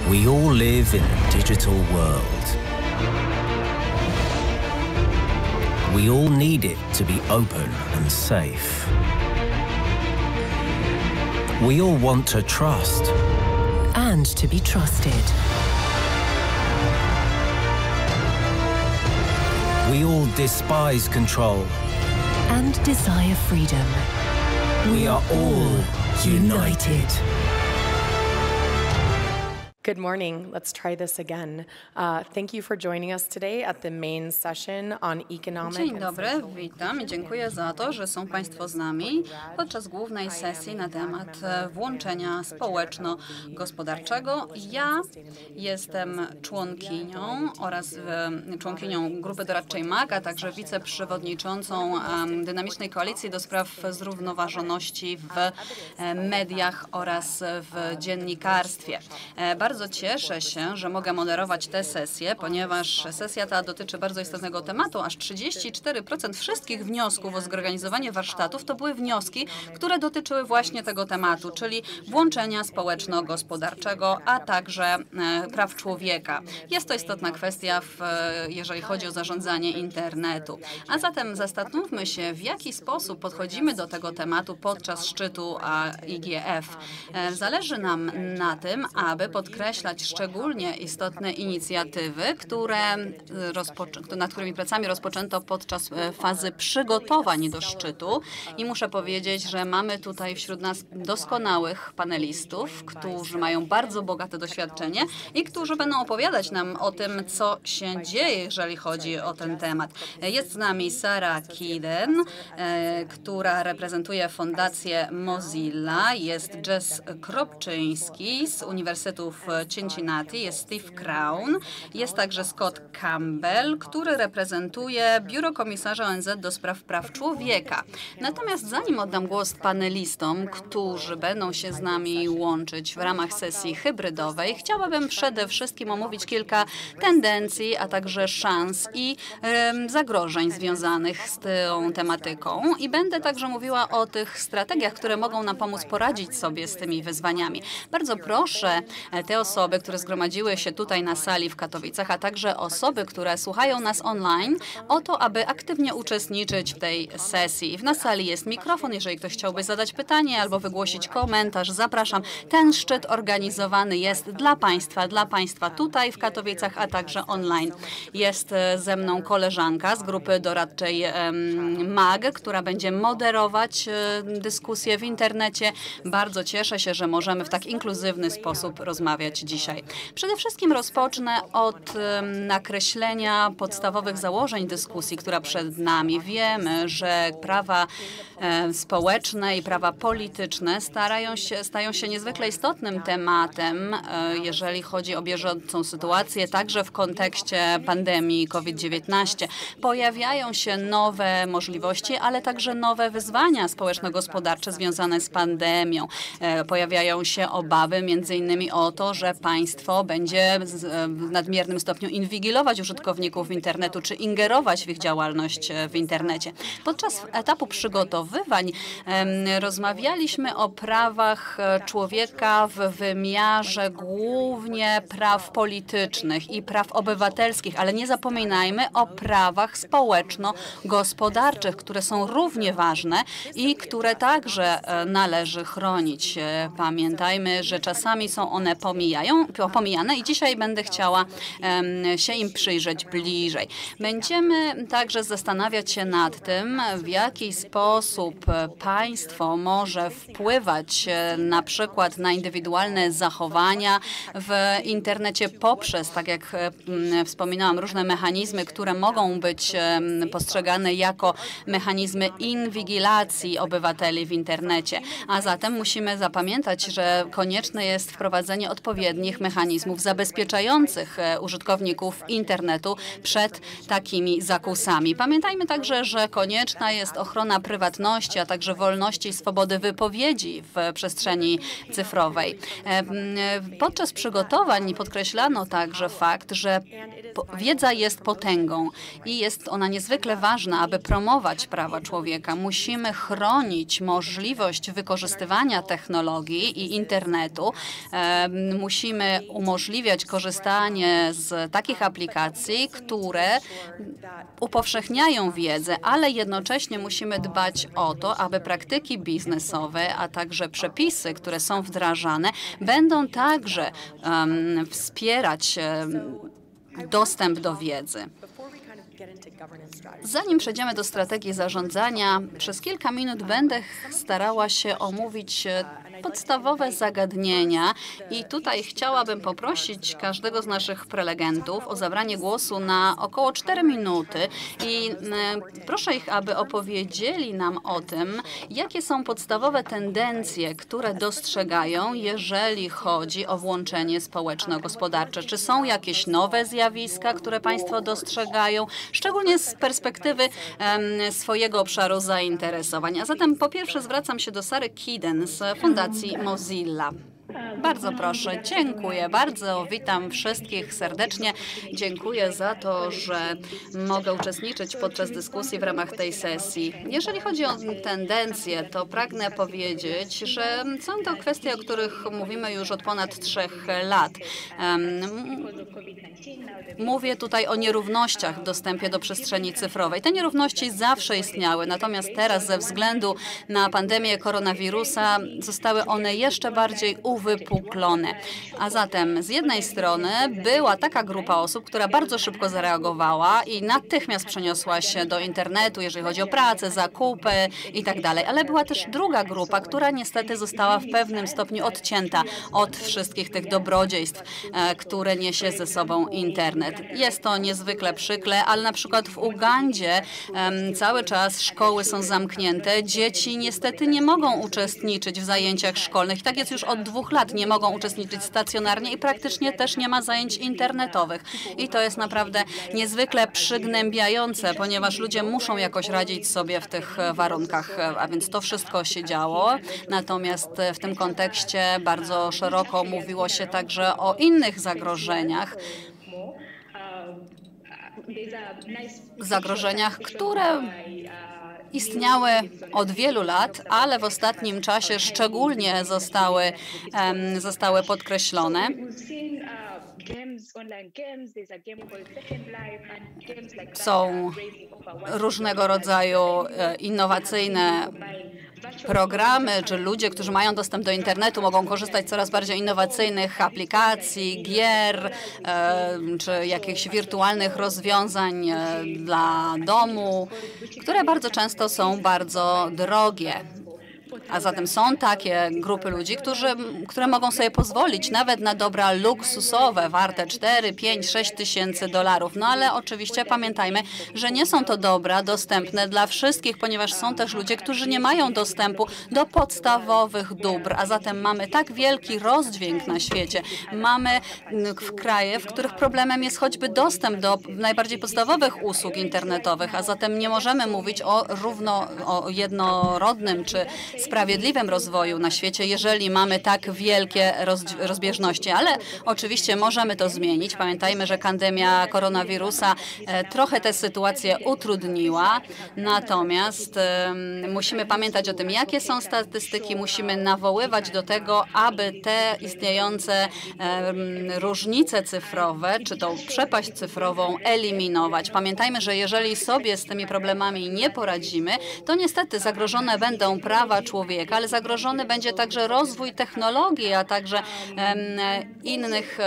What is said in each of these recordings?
We all live in a digital world. We all need it to be open and safe. We all want to trust. And to be trusted. We all despise control. And desire freedom. We are all united. Good morning. Let's try this again. Thank you for joining us today at the main session on economic. Dzień dobry, witam i dziękuję za to, że są Państwo z nami podczas głównej sesji na temat włączenia społeczno-gospodarczego. Ja jestem członkinią oraz członkinią grupy doradczej MAG, a także wiceprzewodniczącą Dynamicznej Koalicji do spraw zrównoważoności w mediach oraz w dziennikarstwie. Bardzo cieszę się, że mogę moderować tę sesję, ponieważ sesja ta dotyczy bardzo istotnego tematu. Aż 34% wszystkich wniosków o zorganizowanie warsztatów to były wnioski, które dotyczyły właśnie tego tematu, czyli włączenia społeczno-gospodarczego, a także praw człowieka. Jest to istotna kwestia, jeżeli chodzi o zarządzanie internetu. A zatem zastanówmy się, w jaki sposób podchodzimy do tego tematu podczas szczytu IGF. Zależy nam na tym, aby podkreślać szczególnie istotne inicjatywy, nad którymi pracami rozpoczęto podczas fazy przygotowań do szczytu. I muszę powiedzieć, że mamy tutaj wśród nas doskonałych panelistów, którzy mają bardzo bogate doświadczenie i którzy będą opowiadać nam o tym, co się dzieje, jeżeli chodzi o ten temat. Jest z nami Sara Kiden, która reprezentuje Fundację Mozilla. Jest Jess Kropczyński z Uniwersytetu w Cincinnati, jest Steve Crown, jest także Scott Campbell, który reprezentuje Biuro Komisarza ONZ do spraw praw człowieka. Natomiast zanim oddam głos panelistom, którzy będą się z nami łączyć w ramach sesji hybrydowej, chciałabym przede wszystkim omówić kilka tendencji, a także szans i zagrożeń związanych z tą tematyką. I będę także mówiła o tych strategiach, które mogą nam pomóc poradzić sobie z tymi wyzwaniami. Bardzo proszę te osoby, które zgromadziły się tutaj na sali w Katowicach, a także osoby, które słuchają nas online, o to, aby aktywnie uczestniczyć w tej sesji. Na sali jest mikrofon, jeżeli ktoś chciałby zadać pytanie albo wygłosić komentarz, zapraszam. Ten szczyt organizowany jest dla Państwa tutaj w Katowicach, a także online. Jest ze mną koleżanka z grupy doradczej MAG, która będzie moderować dyskusję w internecie. Bardzo cieszę się, że możemy w tak inkluzywny sposób rozmawiać dzisiaj. Przede wszystkim rozpocznę od nakreślenia podstawowych założeń dyskusji, która przed nami. Wiemy, że prawa społeczne i prawa polityczne stają się niezwykle istotnym tematem, jeżeli chodzi o bieżącą sytuację, także w kontekście pandemii COVID-19. Pojawiają się nowe możliwości, ale także nowe wyzwania społeczno-gospodarcze związane z pandemią. Pojawiają się obawy między innymi o to, że państwo będzie w nadmiernym stopniu inwigilować użytkowników internetu czy ingerować w ich działalność w internecie. Podczas etapu przygotowywań rozmawialiśmy o prawach człowieka w wymiarze głównie praw politycznych i praw obywatelskich, ale nie zapominajmy o prawach społeczno-gospodarczych, które są równie ważne i które także należy chronić. Pamiętajmy, że czasami są one pomijane i dzisiaj będę chciała się im przyjrzeć bliżej. Będziemy także zastanawiać się nad tym, w jaki sposób państwo może wpływać na przykład na indywidualne zachowania w internecie poprzez, tak jak wspominałam, różne mechanizmy, które mogą być postrzegane jako mechanizmy inwigilacji obywateli w internecie. A zatem musimy zapamiętać, że konieczne jest wprowadzenie odpowiednich mechanizmów zabezpieczających użytkowników internetu przed takimi zakusami. Pamiętajmy także, że konieczna jest ochrona prywatności, a także wolności i swobody wypowiedzi w przestrzeni cyfrowej. Podczas przygotowań podkreślano także fakt, że wiedza jest potęgą i jest ona niezwykle ważna, aby promować prawa człowieka. Musimy chronić możliwość wykorzystywania technologii i internetu. musimy umożliwiać korzystanie z takich aplikacji, które upowszechniają wiedzę, ale jednocześnie musimy dbać o to, aby praktyki biznesowe, a także przepisy, które są wdrażane, będą także wspierać dostęp do wiedzy. Zanim przejdziemy do strategii zarządzania, przez kilka minut będę starała się omówić podstawowe zagadnienia i tutaj chciałabym poprosić każdego z naszych prelegentów o zabranie głosu na około 4 minuty i proszę ich, aby opowiedzieli nam o tym, jakie są podstawowe tendencje, które dostrzegają, jeżeli chodzi o włączenie społeczno-gospodarcze. Czy są jakieś nowe zjawiska, które Państwo dostrzegają, szczególnie z perspektywy swojego obszaru zainteresowań. A zatem po pierwsze zwracam się do Sary Kiden z Fundacji Mozilla. Bardzo proszę, dziękuję bardzo, witam wszystkich serdecznie. Dziękuję za to, że mogę uczestniczyć podczas dyskusji w ramach tej sesji. Jeżeli chodzi o tendencje, to pragnę powiedzieć, że są to kwestie, o których mówimy już od ponad 3 lat. Mówię tutaj o nierównościach w dostępie do przestrzeni cyfrowej. Te nierówności zawsze istniały, natomiast teraz ze względu na pandemię koronawirusa zostały one jeszcze bardziej uwypuklone. A zatem z jednej strony była taka grupa osób, która bardzo szybko zareagowała i natychmiast przeniosła się do internetu, jeżeli chodzi o pracę, zakupy i tak dalej. Ale była też druga grupa, która niestety została w pewnym stopniu odcięta od wszystkich tych dobrodziejstw, które niesie ze sobą internet. Jest to niezwykle przykre, ale na przykład w Ugandzie cały czas szkoły są zamknięte. Dzieci niestety nie mogą uczestniczyć w zajęciach szkolnych. Tak jest już od 2 lat. Nie mogą uczestniczyć stacjonarnie i praktycznie też nie ma zajęć internetowych. I to jest naprawdę niezwykle przygnębiające, ponieważ ludzie muszą jakoś radzić sobie w tych warunkach, a więc to wszystko się działo. Natomiast w tym kontekście bardzo szeroko mówiło się także o innych zagrożeniach, które istniały od wielu lat, ale w ostatnim czasie szczególnie zostały podkreślone. Są różnego rodzaju innowacyjne programy, czy ludzie, którzy mają dostęp do internetu, mogą korzystać z coraz bardziej innowacyjnych aplikacji, gier, czy jakichś wirtualnych rozwiązań dla domu, które bardzo często są bardzo drogie. A zatem są takie grupy ludzi, które mogą sobie pozwolić nawet na dobra luksusowe, warte 4, 5, 6 tysięcy dolarów. No ale oczywiście pamiętajmy, że nie są to dobra dostępne dla wszystkich, ponieważ są też ludzie, którzy nie mają dostępu do podstawowych dóbr. A zatem mamy tak wielki rozdźwięk na świecie. Mamy kraje, w których problemem jest choćby dostęp do najbardziej podstawowych usług internetowych, a zatem nie możemy mówić o jednorodnym czy sprawiedliwym rozwoju na świecie, jeżeli mamy tak wielkie rozbieżności. Ale oczywiście możemy to zmienić. Pamiętajmy, że pandemia koronawirusa trochę tę sytuację utrudniła. Natomiast musimy pamiętać o tym, jakie są statystyki. Musimy nawoływać do tego, aby te istniejące różnice cyfrowe, czy tą przepaść cyfrową eliminować. Pamiętajmy, że jeżeli sobie z tymi problemami nie poradzimy, to niestety zagrożone będą prawa człowieka, ale zagrożony będzie także rozwój technologii, a także innych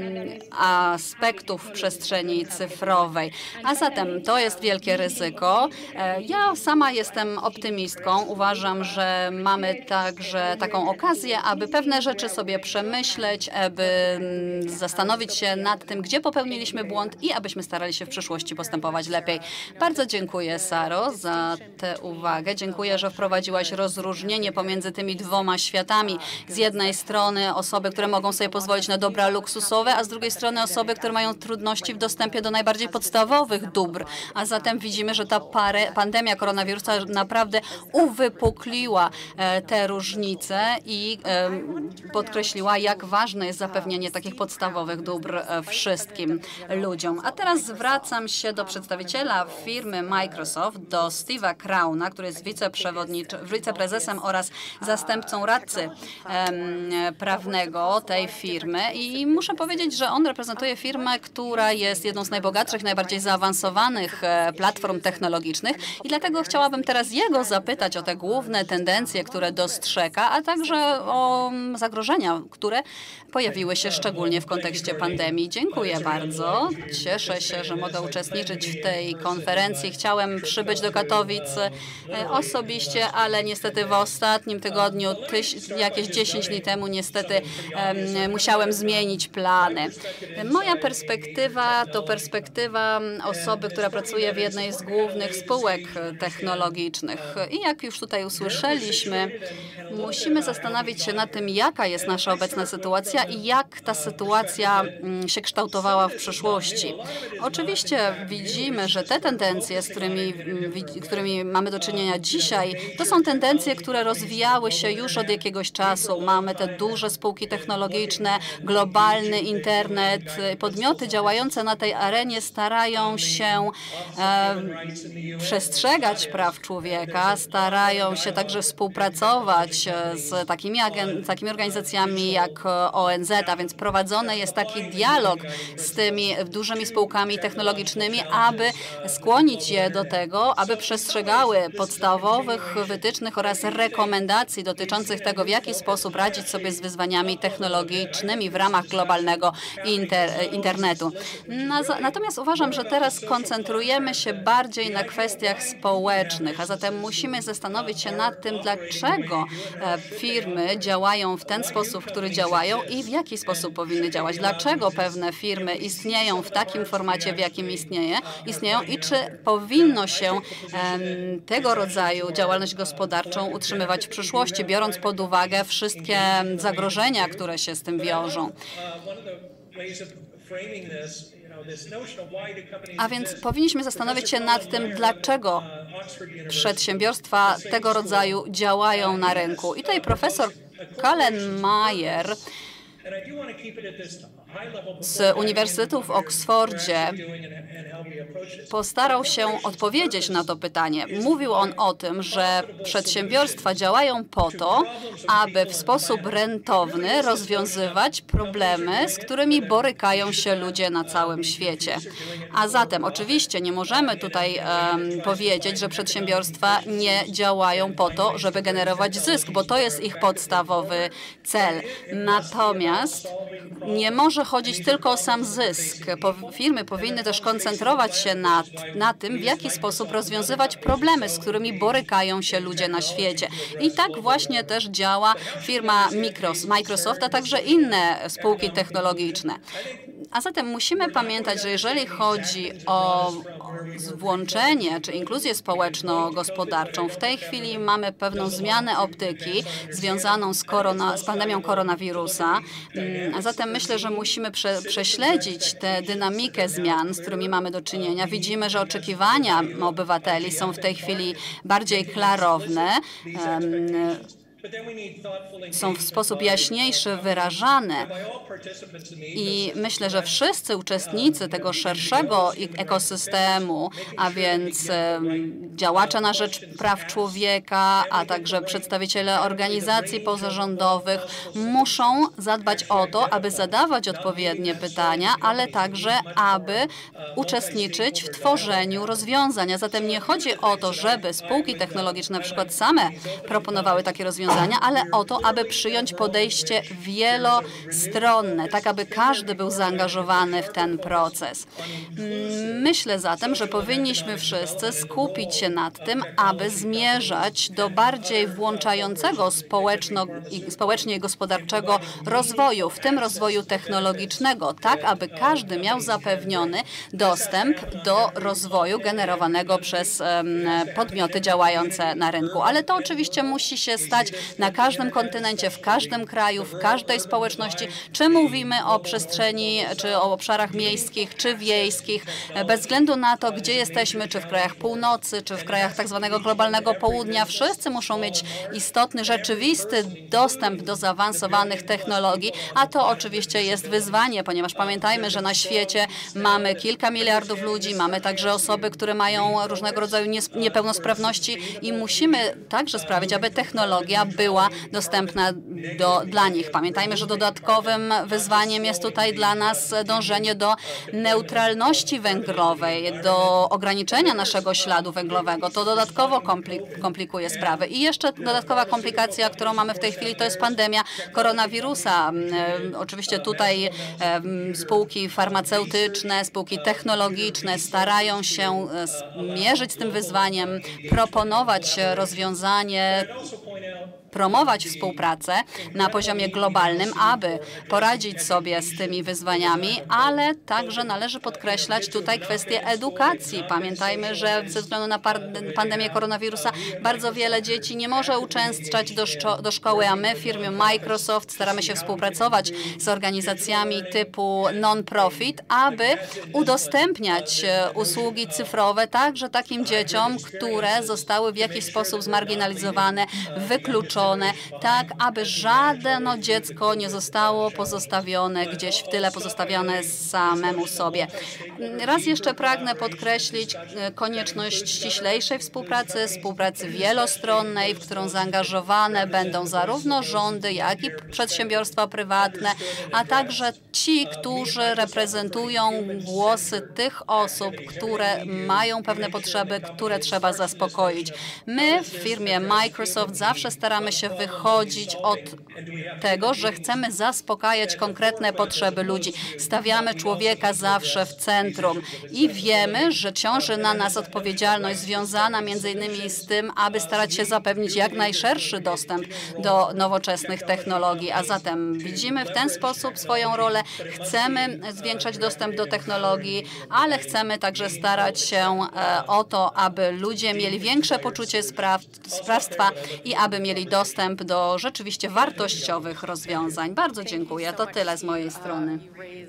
aspektów przestrzeni cyfrowej. A zatem to jest wielkie ryzyko. Ja sama jestem optymistką. Uważam, że mamy także taką okazję, aby pewne rzeczy sobie przemyśleć, aby zastanowić się nad tym, gdzie popełniliśmy błąd i abyśmy starali się w przyszłości postępować lepiej. Bardzo dziękuję, Saro, za tę uwagę. Dziękuję, że wprowadziłaś rozróżnienie pomiędzy tymi 2 światami. Z jednej strony osoby, które mogą sobie pozwolić na dobra luksusowe, a z drugiej strony osoby, które mają trudności w dostępie do najbardziej podstawowych dóbr. A zatem widzimy, że ta pandemia koronawirusa naprawdę uwypukliła te różnice i podkreśliła, jak ważne jest zapewnienie takich podstawowych dóbr wszystkim ludziom. A teraz zwracam się do przedstawiciela firmy Microsoft, do Steve'a Crowna, który jest wiceprezesem prezesem oraz zastępcą radcy prawnego tej firmy i muszę powiedzieć, że on reprezentuje firmę, która jest jedną z najbogatszych, najbardziej zaawansowanych platform technologicznych i dlatego chciałabym teraz jego zapytać o te główne tendencje, które dostrzega, a także o zagrożenia, które pojawiły się szczególnie w kontekście pandemii. Dziękuję bardzo. Cieszę się, że mogę uczestniczyć w tej konferencji. Chciałem przybyć do Katowic osobiście, ale niestety w ostatnim tygodniu, jakieś 10 dni temu, niestety musiałem zmienić plany. Moja perspektywa to perspektywa osoby, która pracuje w jednej z głównych spółek technologicznych. I jak już tutaj usłyszeliśmy, musimy zastanowić się nad tym, jaka jest nasza obecna sytuacja i jak ta sytuacja się kształtowała w przyszłości. Oczywiście widzimy, że te tendencje, z którymi mamy do czynienia dzisiaj, to są tendencje, które rozwijały się już od jakiegoś czasu. Mamy te duże spółki technologiczne, globalny internet. Podmioty działające na tej arenie starają się przestrzegać praw człowieka, starają się także współpracować z takimi organizacjami jak ONZ, a więc prowadzony jest taki dialog z tymi dużymi spółkami technologicznymi, aby skłonić je do tego, aby przestrzegały podstawowych wytycznych oraz rekomendacji dotyczących tego, w jaki sposób radzić sobie z wyzwaniami technologicznymi w ramach globalnego internetu. Natomiast uważam, że teraz koncentrujemy się bardziej na kwestiach społecznych, a zatem musimy zastanowić się nad tym, dlaczego firmy działają w ten sposób, w który działają i w jaki sposób powinny działać. Dlaczego pewne firmy istnieją w takim formacie, w jakim istnieją i czy powinno się tego rodzaju działalność gospodarczą utrzymywać w przyszłości, biorąc pod uwagę wszystkie zagrożenia, które się z tym wiążą. A więc powinniśmy zastanowić się nad tym, dlaczego przedsiębiorstwa tego rodzaju działają na rynku. I tutaj profesor Kallenmayer z Uniwersytetu w Oksfordzie postarał się odpowiedzieć na to pytanie. Mówił on o tym, że przedsiębiorstwa działają po to, aby w sposób rentowny rozwiązywać problemy, z którymi borykają się ludzie na całym świecie. A zatem oczywiście nie możemy tutaj powiedzieć, że przedsiębiorstwa nie działają po to, żeby generować zysk, bo to jest ich podstawowy cel. Natomiast nie może chodzić tylko o sam zysk. Firmy powinny też koncentrować się na tym, w jaki sposób rozwiązywać problemy, z którymi borykają się ludzie na świecie. I tak właśnie też działa firma Microsoft, a także inne spółki technologiczne. A zatem musimy pamiętać, że jeżeli chodzi o włączenie czy inkluzję społeczno-gospodarczą, w tej chwili mamy pewną zmianę optyki związaną z pandemią koronawirusa. A zatem myślę, że musimy prześledzić tę dynamikę zmian, z którymi mamy do czynienia. Widzimy, że oczekiwania obywateli są w tej chwili bardziej klarowne. Są w sposób jaśniejszy wyrażane i myślę, że wszyscy uczestnicy tego szerszego ekosystemu, a więc działacze na rzecz praw człowieka, a także przedstawiciele organizacji pozarządowych muszą zadbać o to, aby zadawać odpowiednie pytania, ale także aby uczestniczyć w tworzeniu rozwiązań. A zatem nie chodzi o to, żeby spółki technologiczne na przykład same proponowały takie rozwiązania, ale o to, aby przyjąć podejście wielostronne, tak aby każdy był zaangażowany w ten proces. Myślę zatem, że powinniśmy wszyscy skupić się nad tym, aby zmierzać do bardziej włączającego społecznie i gospodarczego rozwoju, w tym rozwoju technologicznego, tak aby każdy miał zapewniony dostęp do rozwoju generowanego przez podmioty działające na rynku. Ale to oczywiście musi się stać na każdym kontynencie, w każdym kraju, w każdej społeczności, czy mówimy o przestrzeni, czy o obszarach miejskich, czy wiejskich, bez względu na to, gdzie jesteśmy, czy w krajach północy, czy w krajach tak zwanego globalnego południa, wszyscy muszą mieć istotny, rzeczywisty dostęp do zaawansowanych technologii, a to oczywiście jest wyzwanie, ponieważ pamiętajmy, że na świecie mamy kilka miliardów ludzi, mamy także osoby, które mają różnego rodzaju niepełnosprawności i musimy także sprawić, aby technologia była dostępna dla nich. Pamiętajmy, że dodatkowym wyzwaniem jest tutaj dla nas dążenie do neutralności węglowej, do ograniczenia naszego śladu węglowego. To dodatkowo komplikuje sprawy. I jeszcze dodatkowa komplikacja, którą mamy w tej chwili, to jest pandemia koronawirusa. Oczywiście tutaj spółki farmaceutyczne, spółki technologiczne starają się mierzyć z tym wyzwaniem, proponować rozwiązanie, promować współpracę na poziomie globalnym, aby poradzić sobie z tymi wyzwaniami, ale także należy podkreślać tutaj kwestię edukacji. Pamiętajmy, że ze względu na pandemię koronawirusa bardzo wiele dzieci nie może uczęszczać do szkoły, a my w firmie Microsoft staramy się współpracować z organizacjami typu non-profit, aby udostępniać usługi cyfrowe także takim dzieciom, które zostały w jakiś sposób zmarginalizowane, wykluczone, tak aby żadne dziecko nie zostało pozostawione gdzieś w tyle, pozostawione samemu sobie. Raz jeszcze pragnę podkreślić konieczność ściślejszej współpracy wielostronnej, w którą zaangażowane będą zarówno rządy, jak i przedsiębiorstwa prywatne, a także ci, którzy reprezentują głosy tych osób, które mają pewne potrzeby, które trzeba zaspokoić. My w firmie Microsoft zawsze staramy się wychodzić od tego, że chcemy zaspokajać konkretne potrzeby ludzi. Stawiamy człowieka zawsze w centrum i wiemy, że ciąży na nas odpowiedzialność związana między innymi z tym, aby starać się zapewnić jak najszerszy dostęp do nowoczesnych technologii. A zatem widzimy w ten sposób swoją rolę. Chcemy zwiększać dostęp do technologii, ale chcemy także starać się o to, aby ludzie mieli większe poczucie sprawstwa i aby mieli dostęp do rzeczywiście wartościowych rozwiązań. Bardzo dziękuję. To tyle z mojej strony.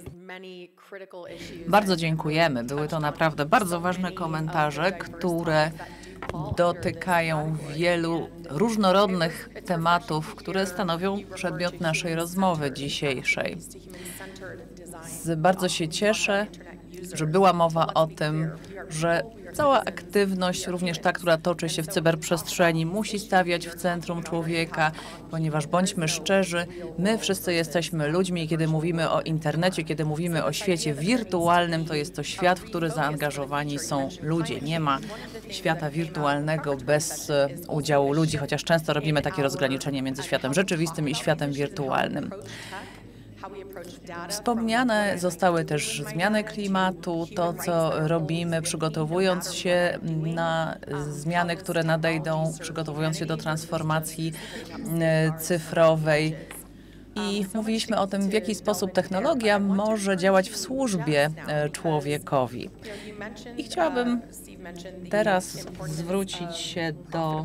Bardzo dziękujemy. Były to naprawdę bardzo ważne komentarze, które dotykają wielu różnorodnych tematów, które stanowią przedmiot naszej rozmowy dzisiejszej. Bardzo się cieszę, że była mowa o tym, że cała aktywność, również ta, która toczy się w cyberprzestrzeni, musi stawiać w centrum człowieka, ponieważ bądźmy szczerzy, my wszyscy jesteśmy ludźmi i kiedy mówimy o internecie, kiedy mówimy o świecie wirtualnym, to jest to świat, w który zaangażowani są ludzie. Nie ma świata wirtualnego bez udziału ludzi, chociaż często robimy takie rozgraniczenie między światem rzeczywistym i światem wirtualnym. Wspomniane zostały też zmiany klimatu, to co robimy, przygotowując się na zmiany, które nadejdą, przygotowując się do transformacji cyfrowej. I mówiliśmy o tym, w jaki sposób technologia może działać w służbie człowiekowi. I chciałabym teraz zwrócić się do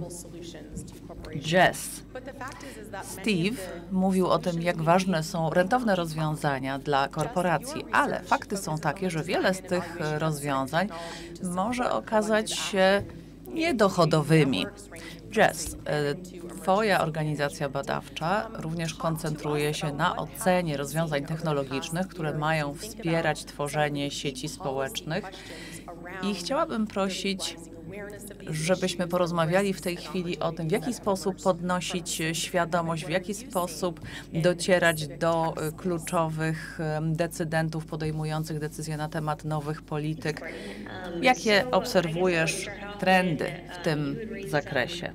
Jess. Steve mówił o tym, jak ważne są rentowne rozwiązania dla korporacji, ale fakty są takie, że wiele z tych rozwiązań może okazać się niedochodowymi. Jess, twoja organizacja badawcza również koncentruje się na ocenie rozwiązań technologicznych, które mają wspierać tworzenie sieci społecznych i chciałabym prosić, żebyśmy porozmawiali w tej chwili o tym, w jaki sposób podnosić świadomość, w jaki sposób docierać do kluczowych decydentów podejmujących decyzje na temat nowych polityk. Jakie obserwujesz trendy w tym zakresie?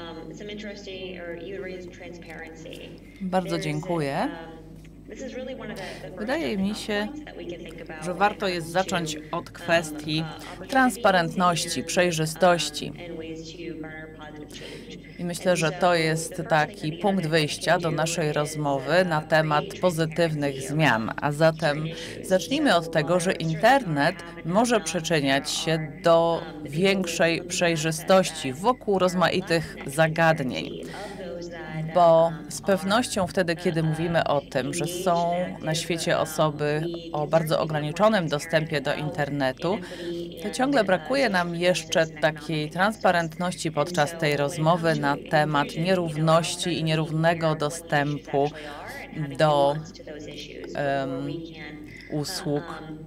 Bardzo dziękuję. Wydaje mi się, że warto jest zacząć od kwestii transparentności, przejrzystości. I myślę, że to jest taki punkt wyjścia do naszej rozmowy na temat pozytywnych zmian. A zatem zacznijmy od tego, że internet może przyczyniać się do większej przejrzystości wokół rozmaitych zagadnień. bo z pewnością wtedy, kiedy mówimy o tym, że są na świecie osoby o bardzo ograniczonym dostępie do internetu, to ciągle brakuje nam jeszcze takiej transparentności podczas tej rozmowy na temat nierówności i nierównego dostępu do usług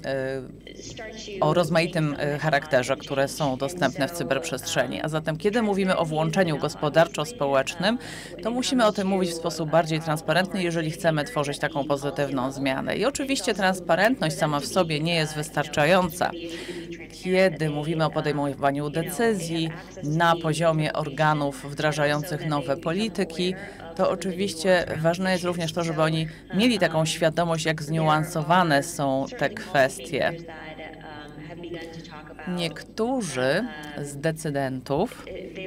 o rozmaitym charakterze, które są dostępne w cyberprzestrzeni. A zatem, kiedy mówimy o włączeniu gospodarczo-społecznym, to musimy o tym mówić w sposób bardziej transparentny, jeżeli chcemy tworzyć taką pozytywną zmianę. I oczywiście transparentność sama w sobie nie jest wystarczająca. Kiedy mówimy o podejmowaniu decyzji na poziomie organów wdrażających nowe polityki, to oczywiście ważne jest również to, żeby oni mieli taką świadomość, jak zniuansowane są te kwestie. Niektórzy z decydentów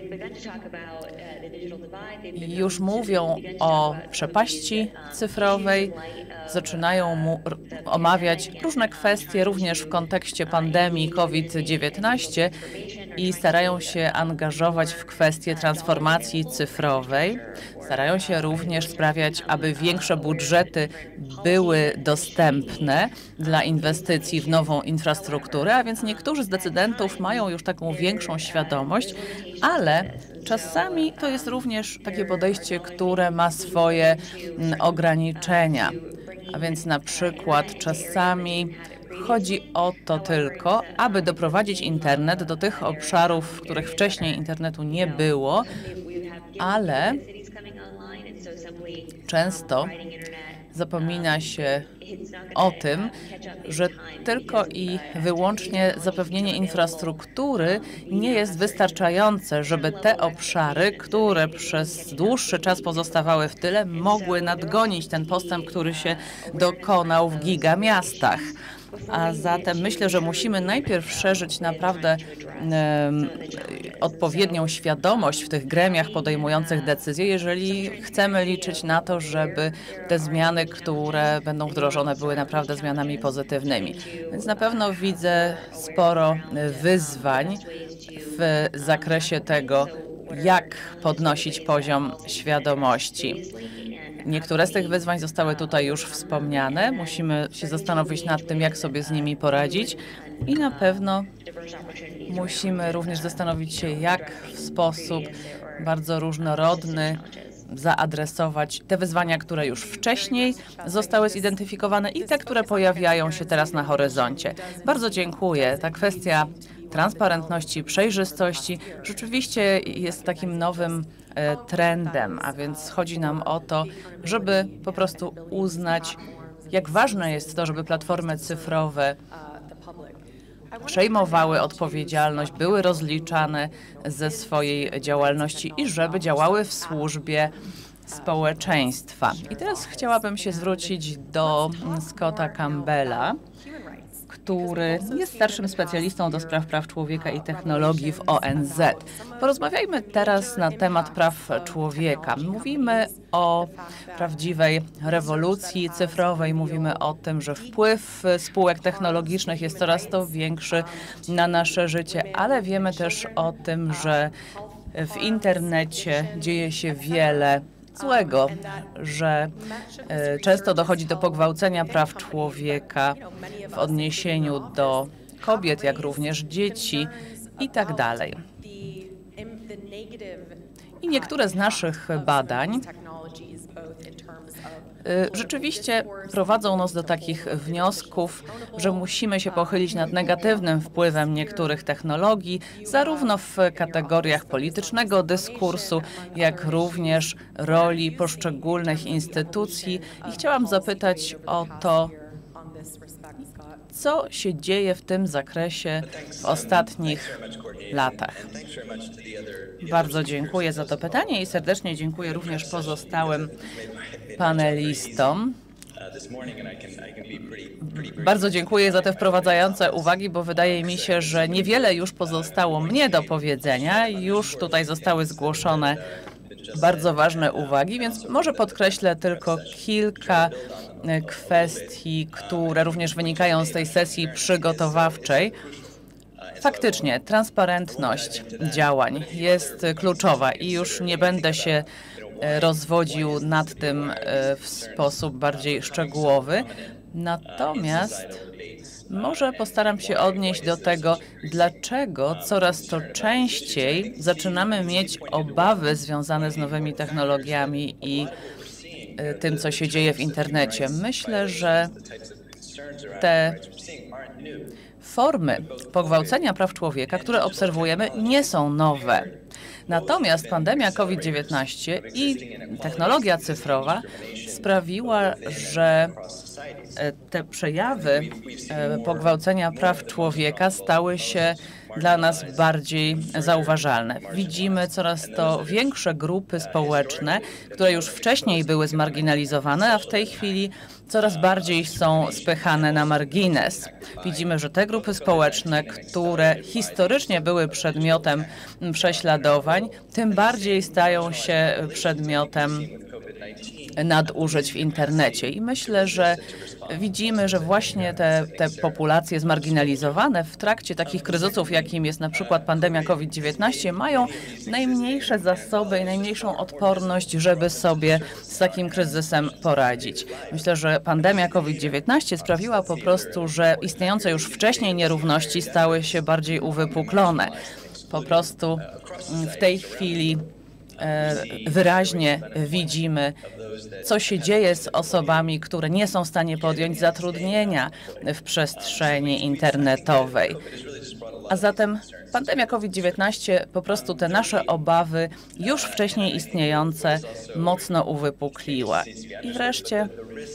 już mówią o przepaści cyfrowej, zaczynają omawiać różne kwestie, również w kontekście pandemii COVID-19 i starają się angażować w kwestie transformacji cyfrowej. Starają się również sprawiać, aby większe budżety były dostępne dla inwestycji w nową infrastrukturę, a więc niektórzy z decydentów mają już taką większą świadomość, ale czasami to jest również takie podejście, które ma swoje ograniczenia. A więc na przykład czasami chodzi o to tylko, aby doprowadzić internet do tych obszarów, w których wcześniej internetu nie było, ale często zapomina się o tym, że tylko i wyłącznie zapewnienie infrastruktury nie jest wystarczające, żeby te obszary, które przez dłuższy czas pozostawały w tyle, mogły nadgonić ten postęp, który się dokonał w gigamiastach. A zatem myślę, że musimy najpierw szerzyć naprawdę odpowiednią świadomość w tych gremiach podejmujących decyzje, jeżeli chcemy liczyć na to, żeby te zmiany, które będą wdrożone, były naprawdę zmianami pozytywnymi. Więc na pewno widzę sporo wyzwań w zakresie tego, jak podnosić poziom świadomości. Niektóre z tych wyzwań zostały tutaj już wspomniane. Musimy się zastanowić nad tym, jak sobie z nimi poradzić i na pewno musimy również zastanowić się, jak w sposób bardzo różnorodny zaadresować te wyzwania, które już wcześniej zostały zidentyfikowane i te, które pojawiają się teraz na horyzoncie. Bardzo dziękuję. Ta kwestia transparentności, przejrzystości rzeczywiście jest takim nowym trendem, a więc chodzi nam o to, żeby po prostu uznać, jak ważne jest to, żeby platformy cyfrowe przejmowały odpowiedzialność, były rozliczane ze swojej działalności i żeby działały w służbie społeczeństwa. I teraz chciałabym się zwrócić do Scotta Campbella, który jest starszym specjalistą do spraw praw człowieka i technologii w ONZ. Porozmawiajmy teraz na temat praw człowieka. Mówimy o prawdziwej rewolucji cyfrowej, mówimy o tym, że wpływ spółek technologicznych jest coraz to większy na nasze życie, ale wiemy też o tym, że w internecie dzieje się wiele złego, że często dochodzi do pogwałcenia praw człowieka w odniesieniu do kobiet, jak również dzieci i tak dalej. I niektóre z naszych badań rzeczywiście prowadzą nas do takich wniosków, że musimy się pochylić nad negatywnym wpływem niektórych technologii, zarówno w kategoriach politycznego dyskursu, jak również roli poszczególnych instytucji. I chciałam zapytać o to, co się dzieje w tym zakresie w ostatnich latach. Bardzo dziękuję za to pytanie i serdecznie dziękuję również pozostałym panelistom. Bardzo dziękuję za te wprowadzające uwagi, bo wydaje mi się, że niewiele już pozostało mnie do powiedzenia. Już tutaj zostały zgłoszone bardzo ważne uwagi, więc może podkreślę tylko kilka kwestii, które również wynikają z tej sesji przygotowawczej. Faktycznie transparentność działań jest kluczowa i już nie będę się rozwodził nad tym w sposób bardziej szczegółowy. Natomiast może postaram się odnieść do tego, dlaczego coraz to częściej zaczynamy mieć obawy związane z nowymi technologiami i tym, co się dzieje w internecie. Myślę, że te formy pogwałcenia praw człowieka, które obserwujemy, nie są nowe. Natomiast pandemia COVID-19 i technologia cyfrowa sprawiła, że te przejawy pogwałcenia praw człowieka stały się dla nas bardziej zauważalne. Widzimy coraz to większe grupy społeczne, które już wcześniej były zmarginalizowane, a w tej chwili coraz bardziej są spychane na margines. Widzimy, że te grupy społeczne, które historycznie były przedmiotem prześladowań, tym bardziej stają się przedmiotem nadużyć w internecie. I myślę, że widzimy, że właśnie te populacje zmarginalizowane w trakcie takich kryzysów, jakim jest na przykład pandemia COVID-19, mają najmniejsze zasoby i najmniejszą odporność, żeby sobie z takim kryzysem poradzić. Myślę, że pandemia COVID-19 sprawiła po prostu, że istniejące już wcześniej nierówności stały się bardziej uwypuklone. Po prostu w tej chwili wyraźnie widzimy, co się dzieje z osobami, które nie są w stanie podjąć zatrudnienia w przestrzeni internetowej. A zatem pandemia COVID-19 po prostu te nasze obawy już wcześniej istniejące mocno uwypukliła. I wreszcie,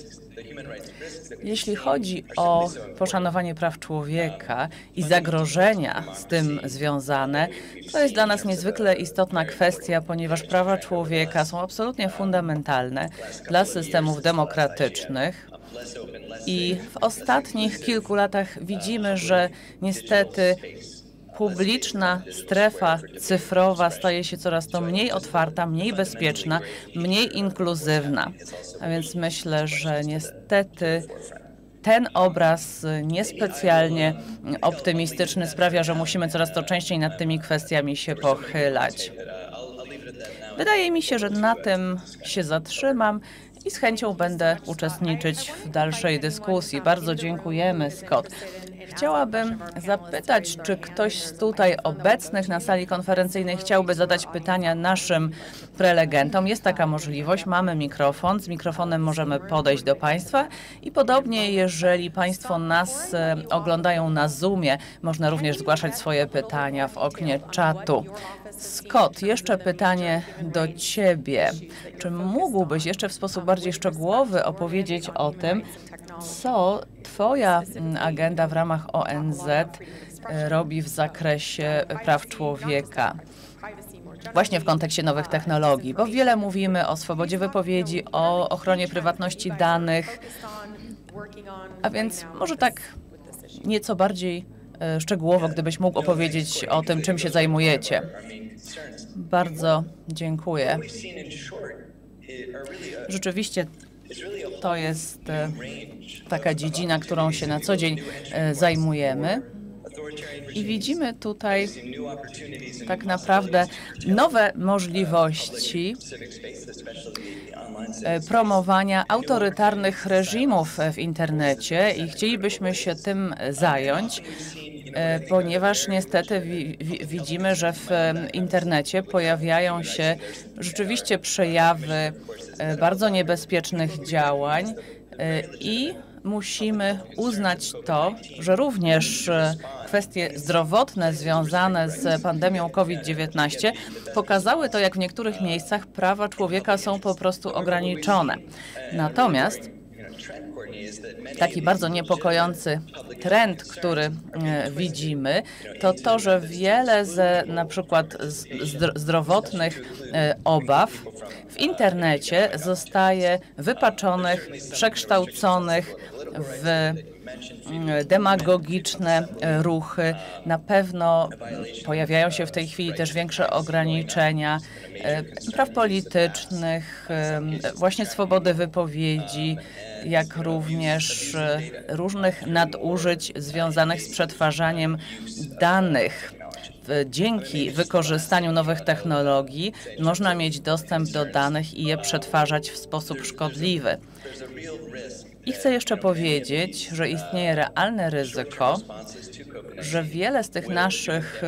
jeśli chodzi o poszanowanie praw człowieka i zagrożenia z tym związane, to jest dla nas niezwykle istotna kwestia, ponieważ prawa człowieka są absolutnie fundamentalne dla systemów demokratycznych. I w ostatnich kilku latach widzimy, że niestety publiczna strefa cyfrowa staje się coraz to mniej otwarta, mniej bezpieczna, mniej inkluzywna. A więc myślę, że niestety ten obraz niespecjalnie optymistyczny sprawia, że musimy coraz to częściej nad tymi kwestiami się pochylać. Wydaje mi się, że na tym się zatrzymam i z chęcią będę uczestniczyć w dalszej dyskusji. Bardzo dziękujemy, Scott. Chciałabym zapytać, czy ktoś z tutaj obecnych na sali konferencyjnej chciałby zadać pytania naszym prelegentom. Jest taka możliwość, mamy mikrofon, z mikrofonem możemy podejść do Państwa i podobnie, jeżeli Państwo nas oglądają na Zoomie, można również zgłaszać swoje pytania w oknie czatu. Scott, jeszcze pytanie do Ciebie. Czy mógłbyś jeszcze w sposób bardziej szczegółowy opowiedzieć o tym, co Twoja agenda w ramach ONZ robi w zakresie praw człowieka? Właśnie w kontekście nowych technologii, bo wiele mówimy o swobodzie wypowiedzi, o ochronie prywatności danych, a więc może tak nieco bardziej szczegółowo, gdybyś mógł opowiedzieć o tym, czym się zajmujecie. Bardzo dziękuję. Rzeczywiście to jest taka dziedzina, którą się na co dzień zajmujemy. I widzimy tutaj tak naprawdę nowe możliwości promowania autorytarnych reżimów w internecie i chcielibyśmy się tym zająć, ponieważ niestety widzimy, że w internecie pojawiają się rzeczywiście przejawy bardzo niebezpiecznych działań i musimy uznać to, że również kwestie zdrowotne związane z pandemią COVID-19 pokazały to, jak w niektórych miejscach prawa człowieka są po prostu ograniczone. Natomiast taki bardzo niepokojący trend, który widzimy, to to, że wiele ze na przykład zdrowotnych obaw w internecie zostaje wypaczonych, przekształconych w demagogiczne ruchy. Na pewno pojawiają się w tej chwili też większe ograniczenia praw politycznych, właśnie swobody wypowiedzi, jak również różnych nadużyć związanych z przetwarzaniem danych dzięki wykorzystaniu nowych technologii można mieć dostęp do danych i je przetwarzać w sposób szkodliwy. I chcę jeszcze powiedzieć, że istnieje realne ryzyko, że wiele z tych naszych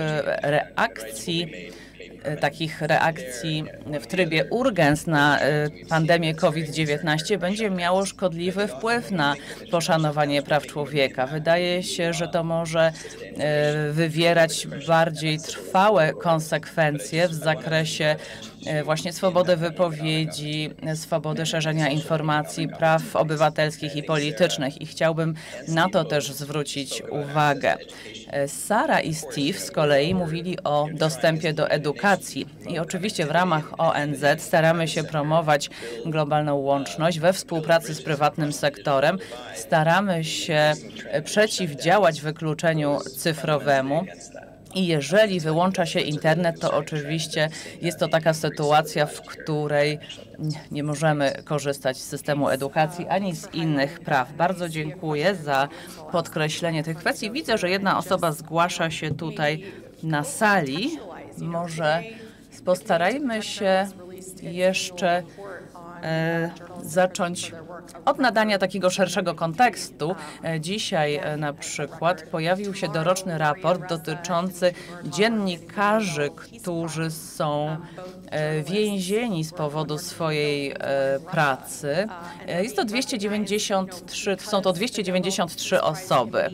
takich reakcji w trybie urgens na pandemię COVID-19 będzie miało szkodliwy wpływ na poszanowanie praw człowieka. Wydaje się, że to może wywierać bardziej trwałe konsekwencje w zakresie właśnie swobody wypowiedzi, swobody szerzenia informacji, praw obywatelskich i politycznych i chciałbym na to też zwrócić uwagę. Sara i Steve z kolei mówili o dostępie do edukacji i oczywiście w ramach ONZ staramy się promować globalną łączność we współpracy z prywatnym sektorem. Staramy się przeciwdziałać wykluczeniu cyfrowemu. I jeżeli wyłącza się internet, to oczywiście jest to taka sytuacja, w której nie możemy korzystać z systemu edukacji ani z innych praw. Bardzo dziękuję za podkreślenie tych kwestii. Widzę, że jedna osoba zgłasza się tutaj na sali. Może postarajmy się jeszcze zacząć od nadania takiego szerszego kontekstu. Dzisiaj na przykład pojawił się doroczny raport dotyczący dziennikarzy, którzy są więzieni z powodu swojej pracy. Jest to 293, są to 293 osoby.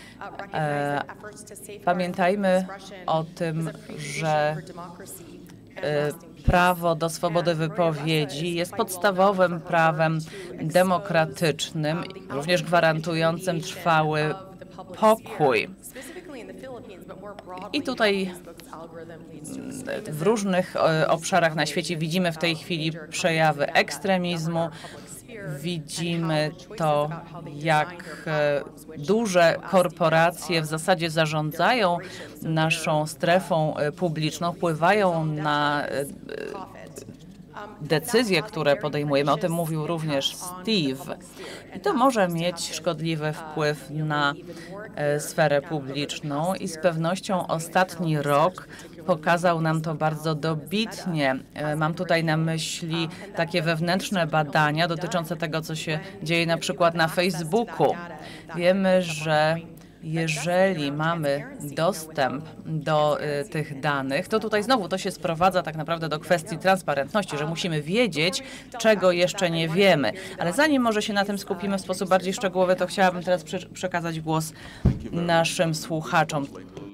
Pamiętajmy o tym, że prawo do swobody wypowiedzi jest podstawowym prawem demokratycznym, również gwarantującym trwały pokój. I tutaj w różnych obszarach na świecie widzimy w tej chwili przejawy ekstremizmu. Widzimy to, jak duże korporacje w zasadzie zarządzają naszą strefą publiczną, wpływają na decyzje, które podejmujemy. O tym mówił również Steve. I to może mieć szkodliwy wpływ na sferę publiczną i z pewnością ostatni rok pokazał nam to bardzo dobitnie. Mam tutaj na myśli takie wewnętrzne badania dotyczące tego, co się dzieje na przykład na Facebooku. Wiemy, że jeżeli mamy dostęp do tych danych, to tutaj znowu to się sprowadza tak naprawdę do kwestii transparentności, że musimy wiedzieć, czego jeszcze nie wiemy. Ale zanim może się na tym skupimy w sposób bardziej szczegółowy, to chciałabym teraz przekazać głos naszym słuchaczom.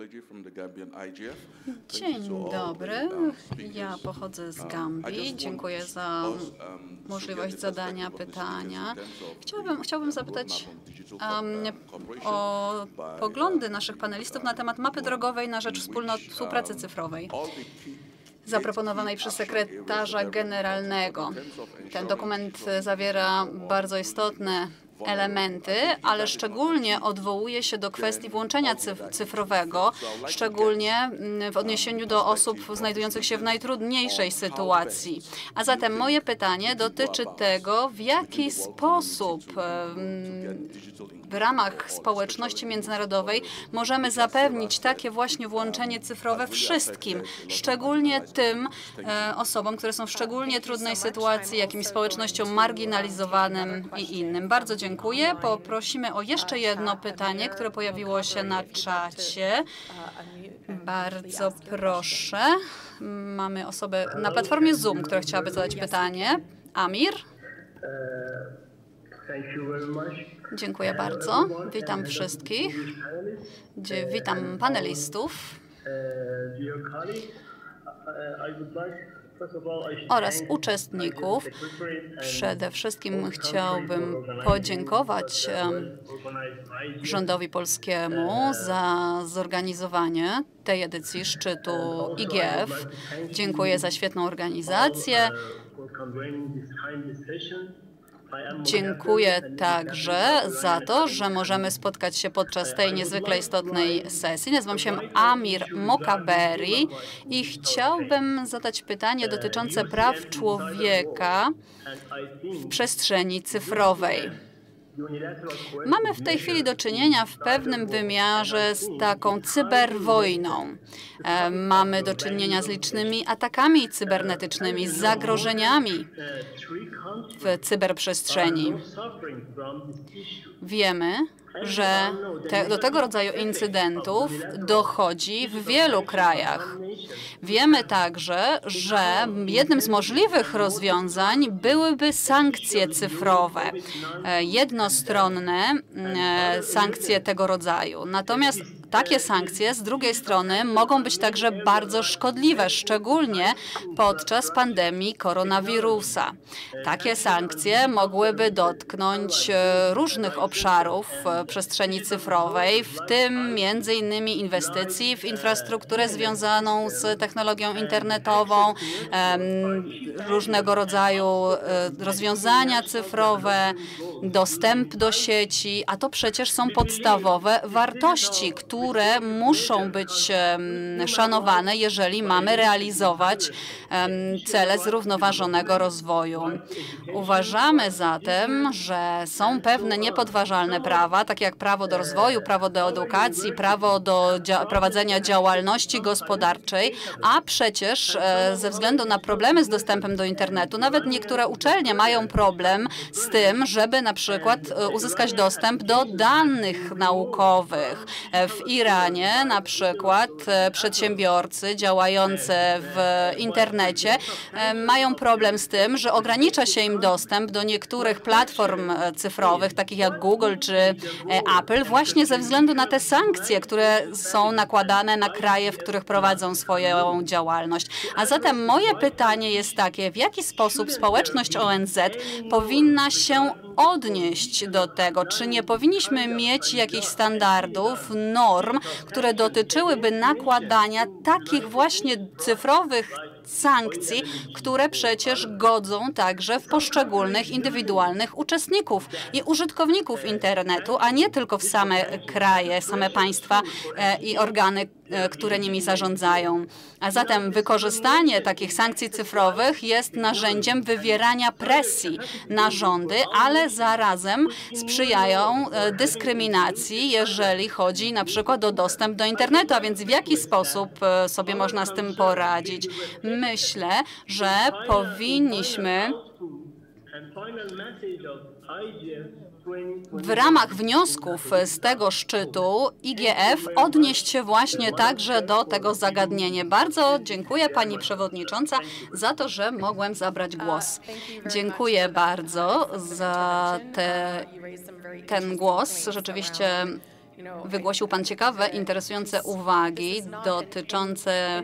Dzień dobry, ja pochodzę z Gambii. Dziękuję za możliwość zadania pytania. Chciałbym zapytać o poglądy naszych panelistów na temat mapy drogowej na rzecz współpracy cyfrowej zaproponowanej przez sekretarza generalnego. Ten dokument zawiera bardzo istotne elementy, ale szczególnie odwołuje się do kwestii włączenia cyfrowego, szczególnie w odniesieniu do osób znajdujących się w najtrudniejszej sytuacji. A zatem moje pytanie dotyczy tego, w jaki sposób w ramach społeczności międzynarodowej możemy zapewnić takie właśnie włączenie cyfrowe wszystkim, szczególnie tym osobom, które są w szczególnie trudnej sytuacji, jakimś społecznościom marginalizowanym i innym. Bardzo dziękuję. Poprosimy o jeszcze jedno pytanie, które pojawiło się na czacie. Bardzo proszę. Mamy osobę na platformie Zoom, która chciałaby zadać pytanie. Amir? Dziękuję bardzo. Witam wszystkich. Witam panelistów oraz uczestników. Przede wszystkim chciałbym podziękować rządowi polskiemu za zorganizowanie tej edycji szczytu IGF. Dziękuję za świetną organizację. Dziękuję także za to, że możemy spotkać się podczas tej niezwykle istotnej sesji. Nazywam się Amir Mokaberi i chciałbym zadać pytanie dotyczące praw człowieka w przestrzeni cyfrowej. Mamy w tej chwili do czynienia w pewnym wymiarze z taką cyberwojną. Mamy do czynienia z licznymi atakami cybernetycznymi, z zagrożeniami w cyberprzestrzeni. Wiemy, że do tego rodzaju incydentów dochodzi w wielu krajach. Wiemy także, że jednym z możliwych rozwiązań byłyby sankcje cyfrowe, jednostronne sankcje tego rodzaju. Natomiast takie sankcje z drugiej strony mogą być także bardzo szkodliwe, szczególnie podczas pandemii koronawirusa. Takie sankcje mogłyby dotknąć różnych obszarów przestrzeni cyfrowej, w tym między innymi inwestycji w infrastrukturę związaną z technologią internetową, różnego rodzaju rozwiązania cyfrowe, dostęp do sieci, a to przecież są podstawowe wartości, które muszą być szanowane, jeżeli mamy realizować cele zrównoważonego rozwoju. Uważamy zatem, że są pewne niepodważalne prawa, takie jak prawo do rozwoju, prawo do edukacji, prawo do prowadzenia działalności gospodarczej, a przecież ze względu na problemy z dostępem do internetu, nawet niektóre uczelnie mają problem z tym, żeby na przykład uzyskać dostęp do danych naukowych. W Iranie na przykład przedsiębiorcy działający w internecie mają problem z tym, że ogranicza się im dostęp do niektórych platform cyfrowych, takich jak Google czy Apple, właśnie ze względu na te sankcje, które są nakładane na kraje, w których prowadzą swoją działalność. A zatem moje pytanie jest takie, w jaki sposób społeczność ONZ powinna się odnieść do tego? Czy nie powinniśmy mieć jakichś standardów, norm, które dotyczyłyby nakładania takich właśnie cyfrowych sankcji, które przecież godzą także w poszczególnych indywidualnych uczestników i użytkowników internetu, a nie tylko w same kraje, same państwa i organy, które nimi zarządzają. A zatem wykorzystanie takich sankcji cyfrowych jest narzędziem wywierania presji na rządy, ale zarazem sprzyjają dyskryminacji, jeżeli chodzi na przykład o dostęp do internetu. A więc w jaki sposób sobie można z tym poradzić? Myślę, że powinniśmy w ramach wniosków z tego szczytu IGF odnieść się właśnie także do tego zagadnienia. Bardzo dziękuję Pani Przewodnicząca za to, że mogłem zabrać głos. Dziękuję bardzo za ten głos. Rzeczywiście wygłosił Pan ciekawe, interesujące uwagi dotyczące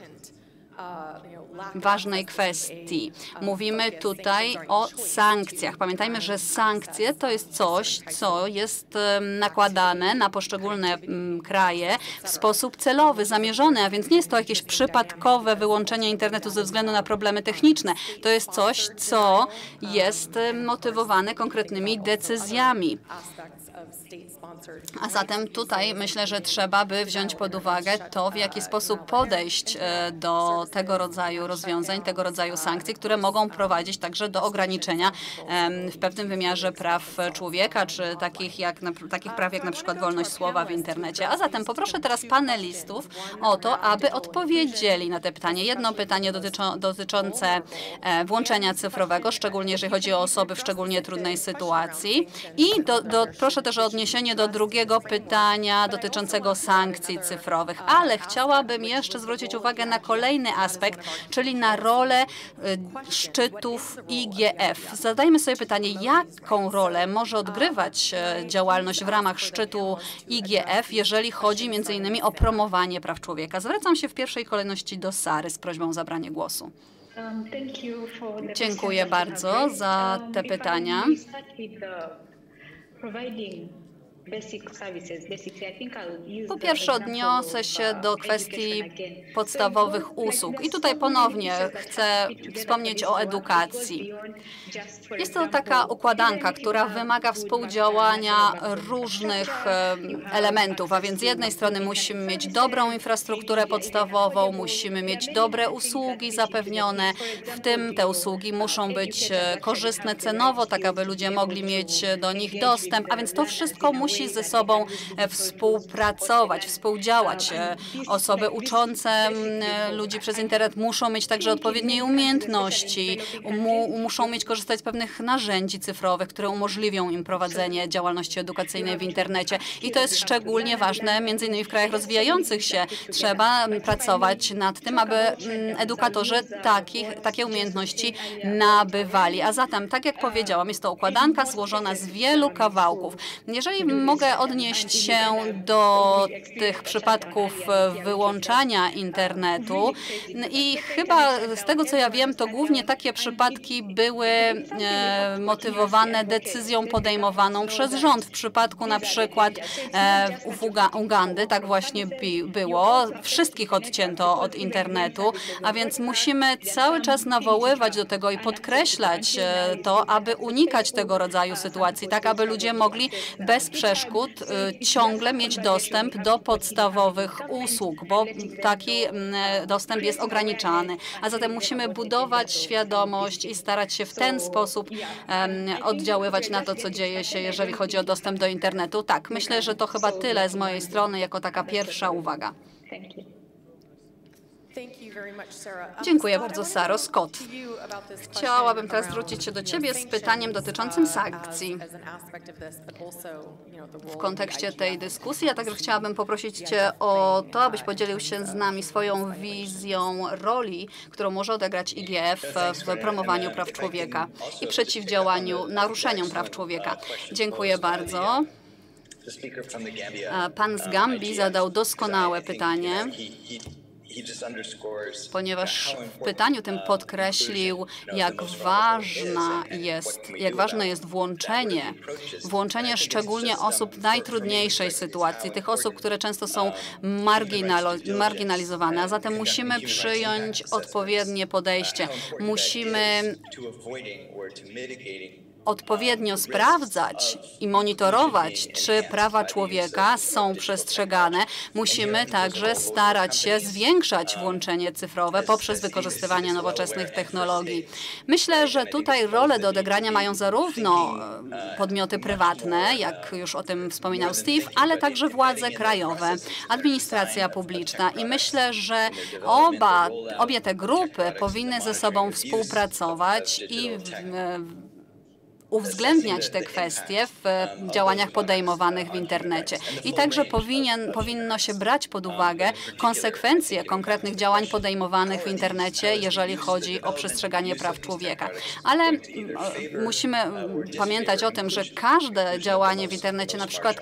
ważnej kwestii. Mówimy tutaj o sankcjach. Pamiętajmy, że sankcje to jest coś, co jest nakładane na poszczególne kraje w sposób celowy, zamierzony, a więc nie jest to jakieś przypadkowe wyłączenie internetu ze względu na problemy techniczne. To jest coś, co jest motywowane konkretnymi decyzjami. A zatem tutaj myślę, że trzeba by wziąć pod uwagę to, w jaki sposób podejść do tego rodzaju rozwiązań, tego rodzaju sankcji, które mogą prowadzić także do ograniczenia w pewnym wymiarze praw człowieka, czy takich praw jak na przykład wolność słowa w internecie. A zatem poproszę teraz panelistów o to, aby odpowiedzieli na te pytania. Jedno pytanie dotyczące włączenia cyfrowego, szczególnie jeżeli chodzi o osoby w szczególnie trudnej sytuacji. I proszę też o odniesienie do drugiego pytania dotyczącego sankcji cyfrowych. Ale chciałabym jeszcze zwrócić uwagę na kolejny aspekt, czyli na rolę szczytów IGF. Zadajmy sobie pytanie, jaką rolę może odgrywać działalność w ramach szczytu IGF, jeżeli chodzi między innymi o promowanie praw człowieka. Zwracam się w pierwszej kolejności do Sary z prośbą o zabranie głosu. Dziękuję bardzo za te pytania. Po pierwsze odniosę się do kwestii podstawowych usług. I tutaj ponownie chcę wspomnieć o edukacji. Jest to taka układanka, która wymaga współdziałania różnych elementów, a więc z jednej strony musimy mieć dobrą infrastrukturę podstawową, musimy mieć dobre usługi zapewnione, w tym te usługi muszą być korzystne cenowo, tak aby ludzie mogli mieć do nich dostęp, a więc to wszystko musi ze sobą współpracować, współdziałać. Osoby uczące ludzi przez internet muszą mieć także odpowiednie umiejętności, muszą mieć korzystać z pewnych narzędzi cyfrowych, które umożliwią im prowadzenie działalności edukacyjnej w internecie. I to jest szczególnie ważne między innymi w krajach rozwijających się. Trzeba pracować nad tym, aby edukatorzy takie umiejętności nabywali. A zatem, tak jak powiedziałam, jest to układanka złożona z wielu kawałków. Jeżeli mogę odnieść się do tych przypadków wyłączania internetu i chyba z tego, co ja wiem, to głównie takie przypadki były motywowane decyzją podejmowaną przez rząd. W przypadku na przykład Ugandy tak właśnie było. Wszystkich odcięto od internetu, a więc musimy cały czas nawoływać do tego i podkreślać to, aby unikać tego rodzaju sytuacji, tak aby ludzie mogli bez przeszkód ciągle mieć dostęp do podstawowych usług, bo taki dostęp jest ograniczany. A zatem musimy budować świadomość i starać się w ten sposób oddziaływać na to, co dzieje się, jeżeli chodzi o dostęp do internetu. Tak, myślę, że to chyba tyle z mojej strony jako taka pierwsza uwaga. Dziękuję bardzo, Saro. Scott. Chciałabym teraz zwrócić się do Ciebie z pytaniem dotyczącym sankcji. W kontekście tej dyskusji, ja także chciałabym poprosić Cię o to, abyś podzielił się z nami swoją wizją roli, którą może odegrać IGF w promowaniu praw człowieka i przeciwdziałaniu naruszeniom praw człowieka. Dziękuję bardzo. Pan z Gambii zadał doskonałe pytanie, ponieważ w pytaniu tym podkreślił, jak ważne jest włączenie szczególnie osób w najtrudniejszej sytuacji, tych osób, które często są marginalizowane, a zatem musimy przyjąć odpowiednie podejście. Musimy odpowiednio sprawdzać i monitorować, czy prawa człowieka są przestrzegane. Musimy także starać się zwiększać włączenie cyfrowe poprzez wykorzystywanie nowoczesnych technologii. Myślę, że tutaj rolę do odegrania mają zarówno podmioty prywatne, jak już o tym wspominał Steve, ale także władze krajowe, administracja publiczna i myślę, że obie te grupy powinny ze sobą współpracować i uwzględniać te kwestie w działaniach podejmowanych w internecie. I także powinno się brać pod uwagę konsekwencje konkretnych działań podejmowanych w internecie, jeżeli chodzi o przestrzeganie praw człowieka. Ale musimy pamiętać o tym, że każde działanie w internecie, na przykład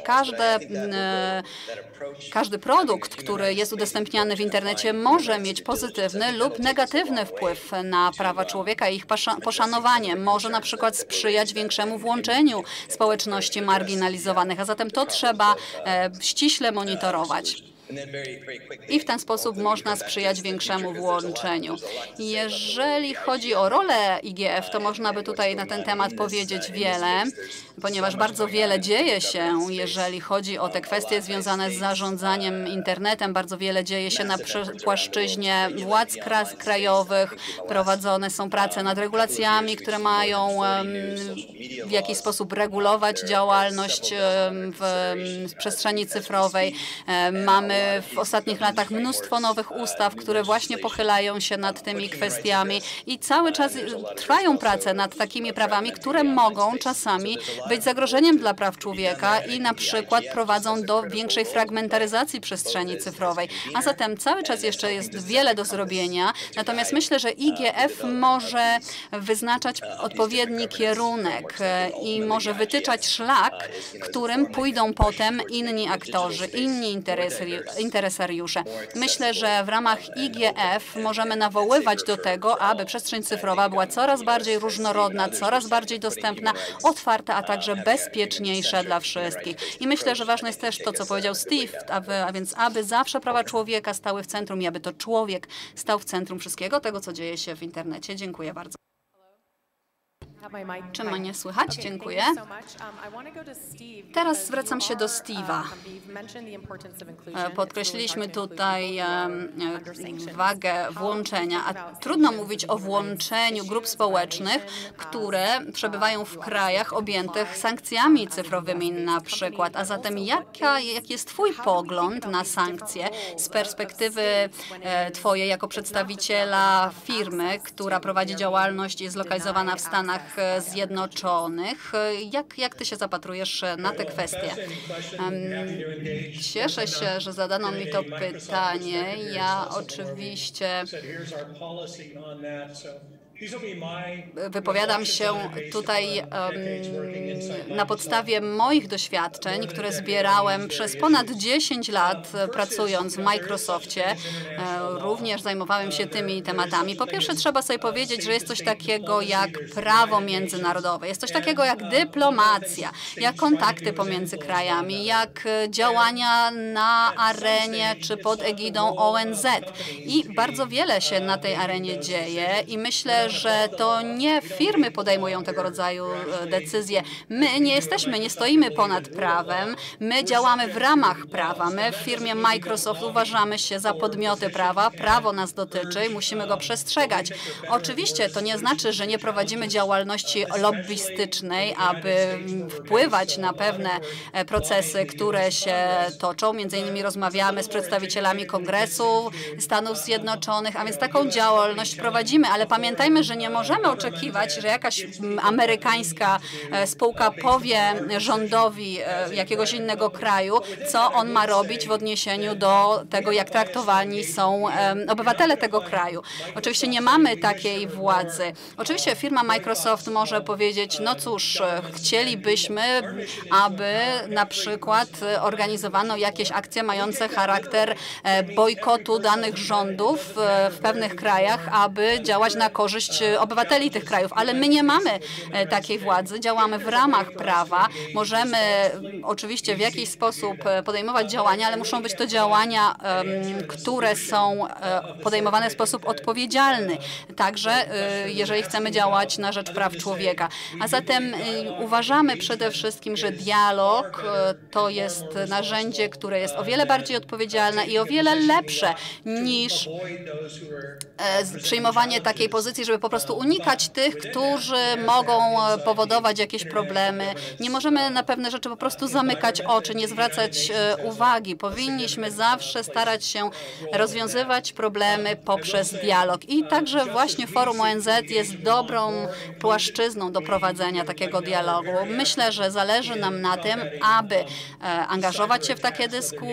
każdy produkt, który jest udostępniany w internecie, może mieć pozytywny lub negatywny wpływ na prawa człowieka i ich poszanowanie. Może na przykład sprzyjać większemu włączeniu społeczności marginalizowanych, a zatem to trzeba ściśle monitorować. I w ten sposób można sprzyjać większemu włączeniu. Jeżeli chodzi o rolę IGF, to można by tutaj na ten temat powiedzieć wiele, ponieważ bardzo wiele dzieje się, jeżeli chodzi o te kwestie związane z zarządzaniem internetem. Bardzo wiele dzieje się na płaszczyźnie władz krajowych. Prowadzone są prace nad regulacjami, które mają w jakiś sposób regulować działalność w przestrzeni cyfrowej. Mamy w ostatnich latach mnóstwo nowych ustaw, które właśnie pochylają się nad tymi kwestiami i cały czas trwają prace nad takimi prawami, które mogą czasami być zagrożeniem dla praw człowieka i na przykład prowadzą do większej fragmentaryzacji przestrzeni cyfrowej. A zatem cały czas jeszcze jest wiele do zrobienia, natomiast myślę, że IGF może wyznaczać odpowiedni kierunek i może wytyczać szlak, którym pójdą potem inni aktorzy, inni interesariusze. Myślę, że w ramach IGF możemy nawoływać do tego, aby przestrzeń cyfrowa była coraz bardziej różnorodna, coraz bardziej dostępna, otwarta, a także także bezpieczniejsze dla wszystkich. I myślę, że ważne jest też to, co powiedział Steve, a więc aby zawsze prawa człowieka stały w centrum i aby to człowiek stał w centrum wszystkiego tego, co dzieje się w internecie. Dziękuję bardzo. Czy mnie słychać? Dziękuję. Teraz zwracam się do Steve'a. Podkreśliliśmy tutaj wagę włączenia, a trudno mówić o włączeniu grup społecznych, które przebywają w krajach objętych sankcjami cyfrowymi na przykład. A zatem jaki jest Twój pogląd na sankcje z perspektywy Twojej jako przedstawiciela firmy, która prowadzi działalność i jest zlokalizowana w Stanach Zjednoczonych? Jak Ty się zapatrujesz na te kwestie? Cieszę się, że zadano mi to pytanie. Ja oczywiście wypowiadam się tutaj na podstawie moich doświadczeń, które zbierałem przez ponad 10 lat pracując w Microsoftie. Również zajmowałem się tymi tematami. Po pierwsze trzeba sobie powiedzieć, że jest coś takiego jak prawo międzynarodowe, jest coś takiego jak dyplomacja, jak kontakty pomiędzy krajami, jak działania na arenie czy pod egidą ONZ. I bardzo wiele się na tej arenie dzieje i myślę, że to nie firmy podejmują tego rodzaju decyzje. My nie stoimy ponad prawem, my działamy w ramach prawa. My w firmie Microsoft uważamy się za podmioty prawa, prawo nas dotyczy i musimy go przestrzegać. Oczywiście to nie znaczy, że nie prowadzimy działalności lobbystycznej, aby wpływać na pewne procesy, które się toczą. Między innymi rozmawiamy z przedstawicielami Kongresu Stanów Zjednoczonych, a więc taką działalność prowadzimy, ale pamiętajmy, że nie możemy oczekiwać, że jakaś amerykańska spółka powie rządowi jakiegoś innego kraju, co on ma robić w odniesieniu do tego, jak traktowani są obywatele tego kraju. Oczywiście nie mamy takiej władzy. Oczywiście firma Microsoft może powiedzieć, no cóż, chcielibyśmy, aby na przykład organizowano jakieś akcje mające charakter bojkotu danych rządów w pewnych krajach, aby działać na korzyść obywateli tych krajów, ale my nie mamy takiej władzy, działamy w ramach prawa, możemy oczywiście w jakiś sposób podejmować działania, ale muszą być to działania, które są podejmowane w sposób odpowiedzialny, także jeżeli chcemy działać na rzecz praw człowieka. A zatem uważamy przede wszystkim, że dialog to jest narzędzie, które jest o wiele bardziej odpowiedzialne i o wiele lepsze niż przyjmowanie takiej pozycji, żeby po prostu unikać tych, którzy mogą powodować jakieś problemy. Nie możemy na pewne rzeczy po prostu zamykać oczy, nie zwracać uwagi. Powinniśmy zawsze starać się rozwiązywać problemy poprzez dialog. I także właśnie Forum ONZ jest dobrą płaszczyzną do prowadzenia takiego dialogu. Myślę, że zależy nam na tym, aby angażować się w takie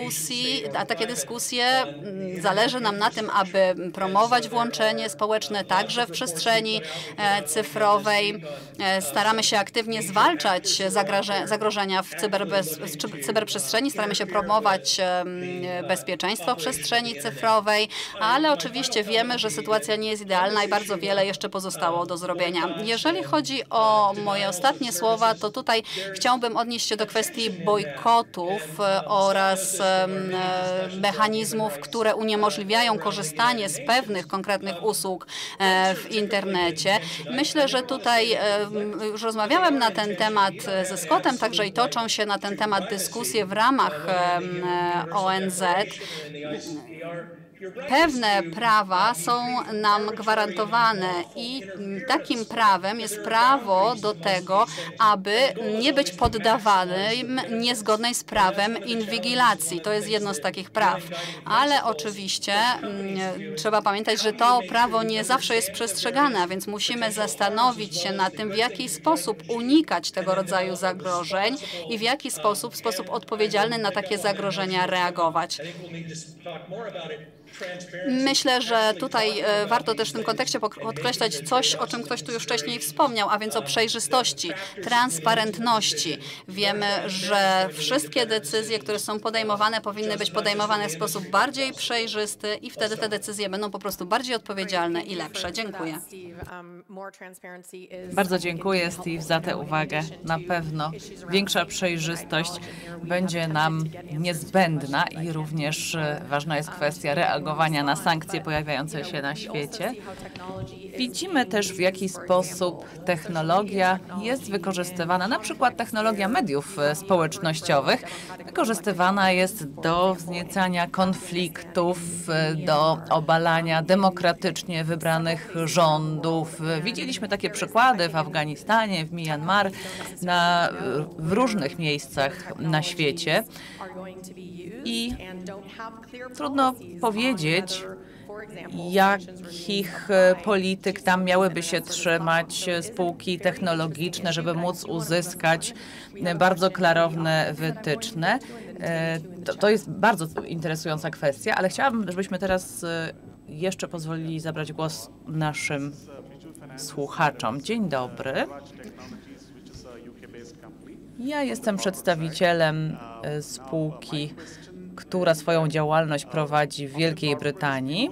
dyskusje, zależy nam na tym, aby promować włączenie społeczne także w przestrzeni cyfrowej. Staramy się aktywnie zwalczać zagrożenia w cyberprzestrzeni, staramy się promować bezpieczeństwo w przestrzeni cyfrowej, ale oczywiście wiemy, że sytuacja nie jest idealna i bardzo wiele jeszcze pozostało do zrobienia. Jeżeli chodzi o moje ostatnie słowa, to tutaj chciałbym odnieść się do kwestii bojkotów oraz mechanizmów, które uniemożliwiają korzystanie z pewnych konkretnych usług w internecie. Myślę, że tutaj już rozmawiałem na ten temat ze Scottem, także i toczą się na ten temat dyskusje w ramach ONZ. Pewne prawa są nam gwarantowane i takim prawem jest prawo do tego, aby nie być poddawanym niezgodnej z prawem inwigilacji. To jest jedno z takich praw. Ale oczywiście trzeba pamiętać, że to prawo nie zawsze jest przestrzegane, a więc musimy zastanowić się nad tym, w jaki sposób unikać tego rodzaju zagrożeń i w jaki sposób odpowiedzialny na takie zagrożenia reagować. Myślę, że tutaj warto też w tym kontekście podkreślać coś, o czym ktoś tu już wcześniej wspomniał, a więc o przejrzystości, transparentności. Wiemy, że wszystkie decyzje, które są podejmowane, powinny być podejmowane w sposób bardziej przejrzysty i wtedy te decyzje będą po prostu bardziej odpowiedzialne i lepsze. Dziękuję. Bardzo dziękuję, Steve, za tę uwagę. Na pewno większa przejrzystość będzie nam niezbędna i również ważna jest kwestia reagowania na sankcje pojawiające się na świecie. Widzimy też, w jaki sposób technologia jest wykorzystywana, na przykład technologia mediów społecznościowych, wykorzystywana jest do wzniecania konfliktów, do obalania demokratycznie wybranych rządów. Widzieliśmy takie przykłady w Afganistanie, w Myanmar, w różnych miejscach na świecie. I trudno powiedzieć, jakich polityk tam miałyby się trzymać spółki technologiczne, żeby móc uzyskać bardzo klarowne wytyczne. To jest bardzo interesująca kwestia, ale chciałabym, żebyśmy teraz jeszcze pozwolili zabrać głos naszym słuchaczom. Dzień dobry. Ja jestem przedstawicielem spółki, która swoją działalność prowadzi w Wielkiej Brytanii,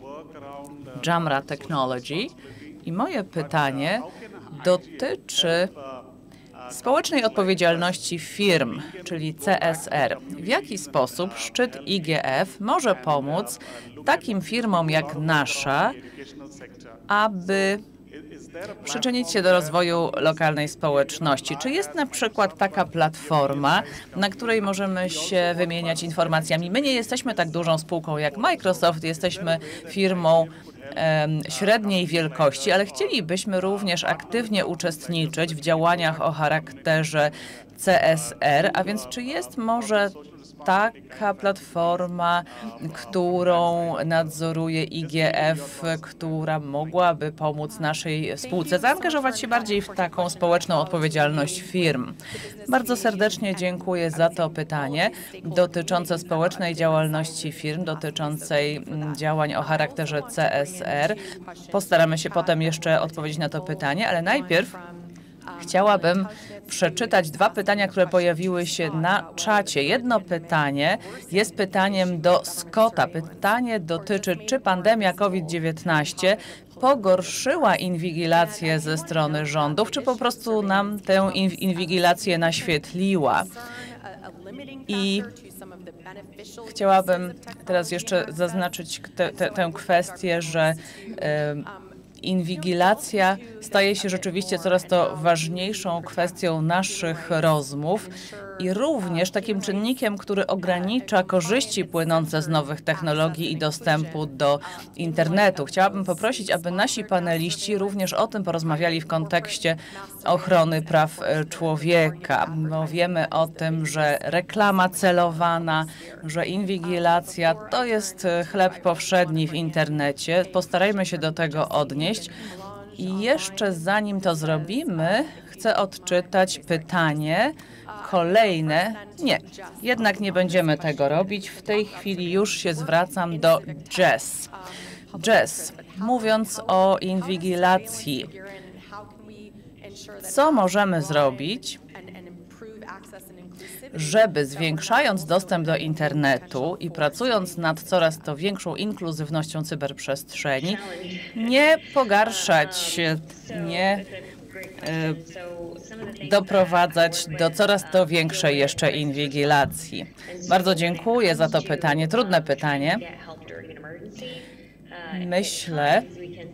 Jamra Technology. I moje pytanie dotyczy społecznej odpowiedzialności firm, czyli CSR. W jaki sposób szczyt IGF może pomóc takim firmom jak nasza, aby przyczynić się do rozwoju lokalnej społeczności? Czy jest na przykład taka platforma, na której możemy się wymieniać informacjami? My nie jesteśmy tak dużą spółką jak Microsoft, jesteśmy firmą średniej wielkości, ale chcielibyśmy również aktywnie uczestniczyć w działaniach o charakterze CSR, a więc czy jest może taka platforma, którą nadzoruje IGF, która mogłaby pomóc naszej spółce zaangażować się bardziej w taką społeczną odpowiedzialność firm? Bardzo serdecznie dziękuję za to pytanie dotyczące społecznej działalności firm, dotyczącej działań o charakterze CSR. Postaramy się potem jeszcze odpowiedzieć na to pytanie, ale najpierw chciałabym przeczytać dwa pytania, które pojawiły się na czacie. Jedno pytanie jest pytaniem do Scotta. Pytanie dotyczy, czy pandemia COVID-19 pogorszyła inwigilację ze strony rządów, czy po prostu nam tę inwigilację naświetliła. I chciałabym teraz jeszcze zaznaczyć tę kwestię, że inwigilacja staje się rzeczywiście coraz to ważniejszą kwestią naszych rozmów i również takim czynnikiem, który ogranicza korzyści płynące z nowych technologii i dostępu do internetu. Chciałabym poprosić, aby nasi paneliści również o tym porozmawiali w kontekście ochrony praw człowieka. Bo wiemy o tym, że reklama celowana, że inwigilacja to jest chleb powszedni w internecie. Postarajmy się do tego odnieść. I jeszcze zanim to zrobimy, chcę odczytać pytanie kolejne. Nie, jednak nie będziemy tego robić. W tej chwili już się zwracam do Jess. Jess, mówiąc o inwigilacji, co możemy zrobić, żeby zwiększając dostęp do internetu i pracując nad coraz to większą inkluzywnością cyberprzestrzeni, nie pogarszać, nie doprowadzać do coraz to większej jeszcze inwigilacji? Bardzo dziękuję za to pytanie, trudne pytanie. Myślę,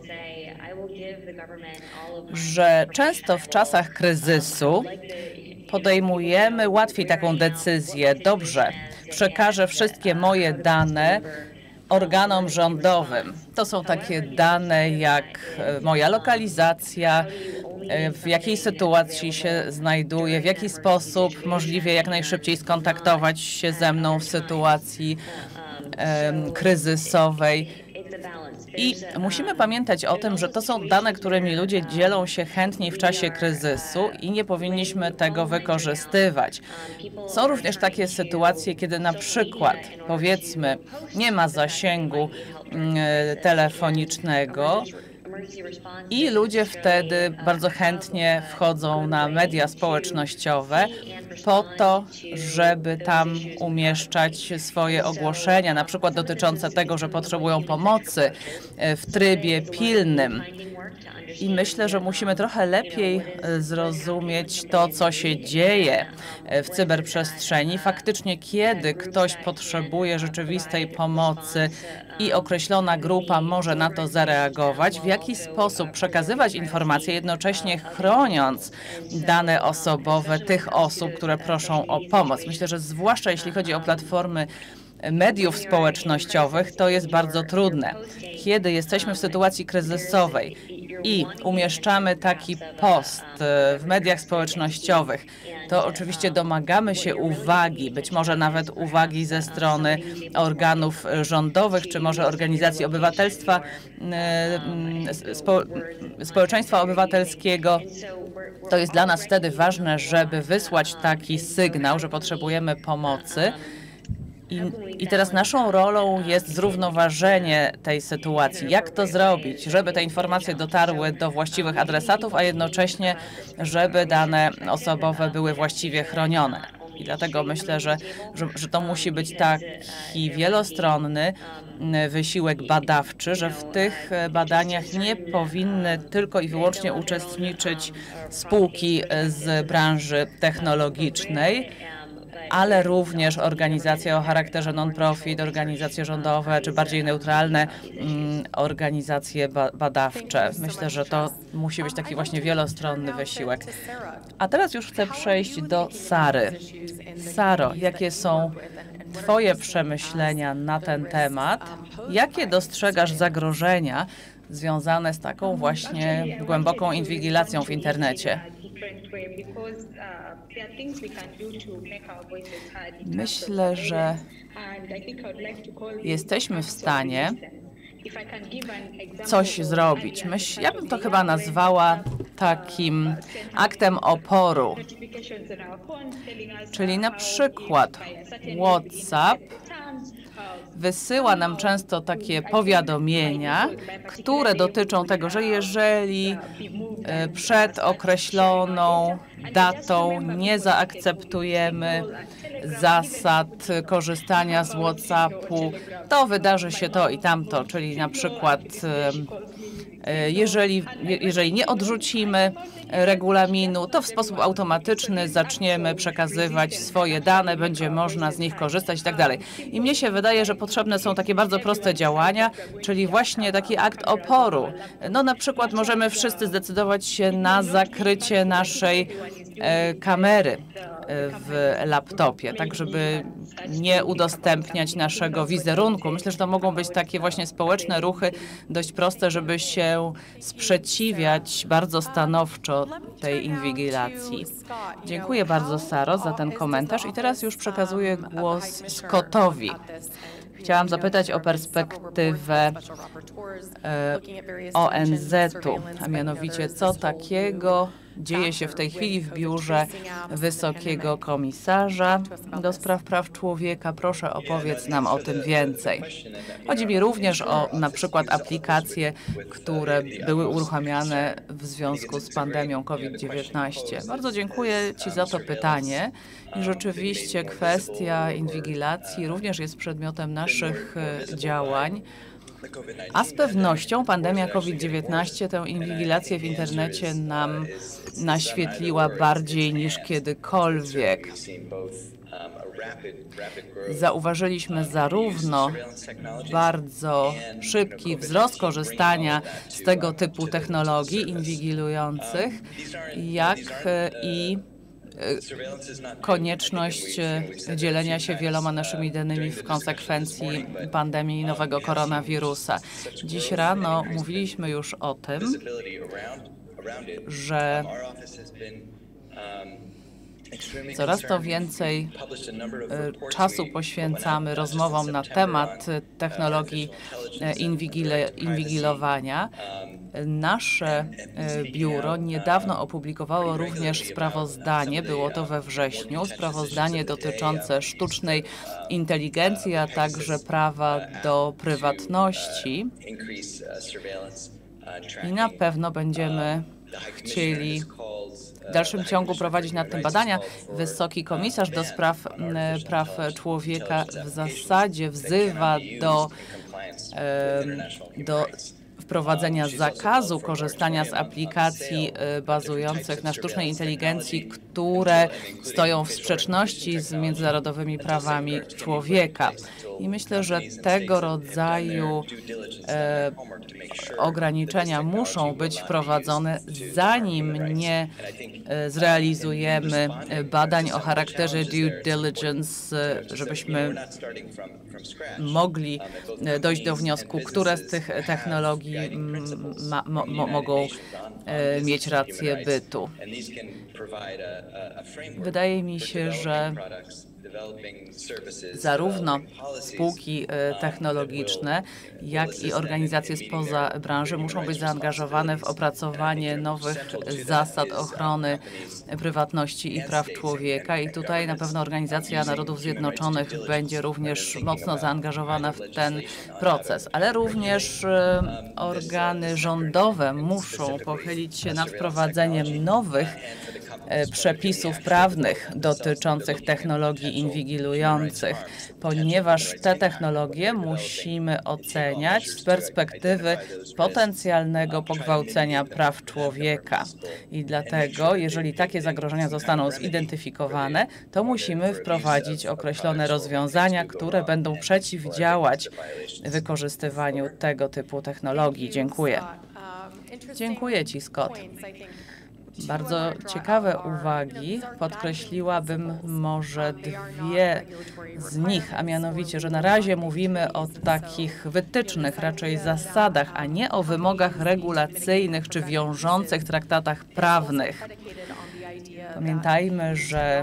że często w czasach kryzysu podejmujemy łatwiej taką decyzję. Dobrze, przekażę wszystkie moje dane organom rządowym. To są takie dane jak moja lokalizacja, w jakiej sytuacji się znajduję, w jaki sposób możliwie jak najszybciej skontaktować się ze mną w sytuacji kryzysowej. I musimy pamiętać o tym, że to są dane, którymi ludzie dzielą się chętniej w czasie kryzysu i nie powinniśmy tego wykorzystywać. Są również takie sytuacje, kiedy na przykład, powiedzmy, nie ma zasięgu telefonicznego i ludzie wtedy bardzo chętnie wchodzą na media społecznościowe po to, żeby tam umieszczać swoje ogłoszenia, na przykład dotyczące tego, że potrzebują pomocy w trybie pilnym. I myślę, że musimy trochę lepiej zrozumieć to, co się dzieje w cyberprzestrzeni. Faktycznie, kiedy ktoś potrzebuje rzeczywistej pomocy i określona grupa może na to zareagować, w jaki sposób przekazywać informacje, jednocześnie chroniąc dane osobowe tych osób, które proszą o pomoc. Myślę, że zwłaszcza jeśli chodzi o platformy mediów społecznościowych, to jest bardzo trudne. Kiedy jesteśmy w sytuacji kryzysowej i umieszczamy taki post w mediach społecznościowych, to oczywiście domagamy się uwagi, być może nawet uwagi ze strony organów rządowych, czy może organizacji obywatelstwa, społeczeństwa obywatelskiego. To jest dla nas wtedy ważne, żeby wysłać taki sygnał, że potrzebujemy pomocy. I teraz naszą rolą jest zrównoważenie tej sytuacji. Jak to zrobić, żeby te informacje dotarły do właściwych adresatów, a jednocześnie, żeby dane osobowe były właściwie chronione. I dlatego myślę, że to musi być taki wielostronny wysiłek badawczy, że w tych badaniach nie powinny tylko i wyłącznie uczestniczyć spółki z branży technologicznej, ale również organizacje o charakterze non-profit, organizacje rządowe, czy bardziej neutralne organizacje badawcze. Myślę, że to musi być taki właśnie wielostronny wysiłek. A teraz już chcę przejść do Sary. Saro, jakie są Twoje przemyślenia na ten temat? Jakie dostrzegasz zagrożenia związane z taką właśnie głęboką inwigilacją w internecie? Myślę, że jesteśmy w stanie coś zrobić. Ja bym to chyba nazwała takim aktem oporu. Czyli na przykład WhatsApp wysyła nam często takie powiadomienia, które dotyczą tego, że jeżeli przed określoną datą nie zaakceptujemy zasad korzystania z WhatsAppu, to wydarzy się to i tamto, czyli na przykład jeżeli nie odrzucimy regulaminu, to w sposób automatyczny zaczniemy przekazywać swoje dane, będzie można z nich korzystać i tak dalej. I mnie się wydaje, że potrzebne są takie bardzo proste działania, czyli właśnie taki akt oporu. No na przykład możemy wszyscy zdecydować się na zakrycie naszej kamery w laptopie, tak żeby nie udostępniać naszego wizerunku. Myślę, że to mogą być takie właśnie społeczne ruchy, dość proste, żeby się sprzeciwiać bardzo stanowczo tej inwigilacji. Dziękuję bardzo, Saro, za ten komentarz i teraz już przekazuję głos Scottowi. Chciałam zapytać o perspektywę ONZ-u, a mianowicie co takiego dzieje się w tej chwili w biurze Wysokiego Komisarza do spraw praw człowieka. Proszę, opowiedz nam o tym więcej. Chodzi mi również o na przykład aplikacje, które były uruchamiane w związku z pandemią COVID-19. Bardzo dziękuję Ci za to pytanie. I rzeczywiście kwestia inwigilacji również jest przedmiotem naszych działań. A z pewnością pandemia COVID-19 tę inwigilację w internecie nam naświetliła bardziej niż kiedykolwiek. Zauważyliśmy zarówno bardzo szybki wzrost korzystania z tego typu technologii inwigilujących, jak i konieczność dzielenia się wieloma naszymi danymi w konsekwencji pandemii nowego koronawirusa. Dziś rano mówiliśmy już o tym, że Coraz to więcej czasu poświęcamy rozmowom na temat technologii inwigilowania. Nasze biuro niedawno opublikowało również sprawozdanie, było to we wrześniu, sprawozdanie dotyczące sztucznej inteligencji, a także prawa do prywatności. I na pewno będziemy chcieli w dalszym ciągu prowadzić nad tym badania. Wysoki komisarz do spraw praw człowieka w zasadzie wzywa do wprowadzenia zakazu korzystania z aplikacji bazujących na sztucznej inteligencji, które stoją w sprzeczności z międzynarodowymi prawami człowieka. I myślę, że tego rodzaju ograniczenia muszą być wprowadzone, zanim nie zrealizujemy badań o charakterze due diligence, żebyśmy mogli dojść do wniosku, które z tych technologii mogą mieć rację bytu. Wydaje mi się, że zarówno spółki technologiczne, jak i organizacje spoza branży muszą być zaangażowane w opracowanie nowych zasad ochrony prywatności i praw człowieka. I tutaj na pewno Organizacja Narodów Zjednoczonych będzie również mocno zaangażowana w ten proces, ale również organy rządowe muszą pochylić się nad wprowadzeniem nowych przepisów prawnych dotyczących technologii inwigilujących, ponieważ te technologie musimy oceniać z perspektywy potencjalnego pogwałcenia praw człowieka. I dlatego, jeżeli takie zagrożenia zostaną zidentyfikowane, to musimy wprowadzić określone rozwiązania, które będą przeciwdziałać wykorzystywaniu tego typu technologii. Dziękuję. Dziękuję Ci, Scott. Bardzo ciekawe uwagi. Podkreśliłabym może dwie z nich, a mianowicie, że na razie mówimy o takich wytycznych, raczej zasadach, a nie o wymogach regulacyjnych czy wiążących traktatach prawnych. Pamiętajmy, że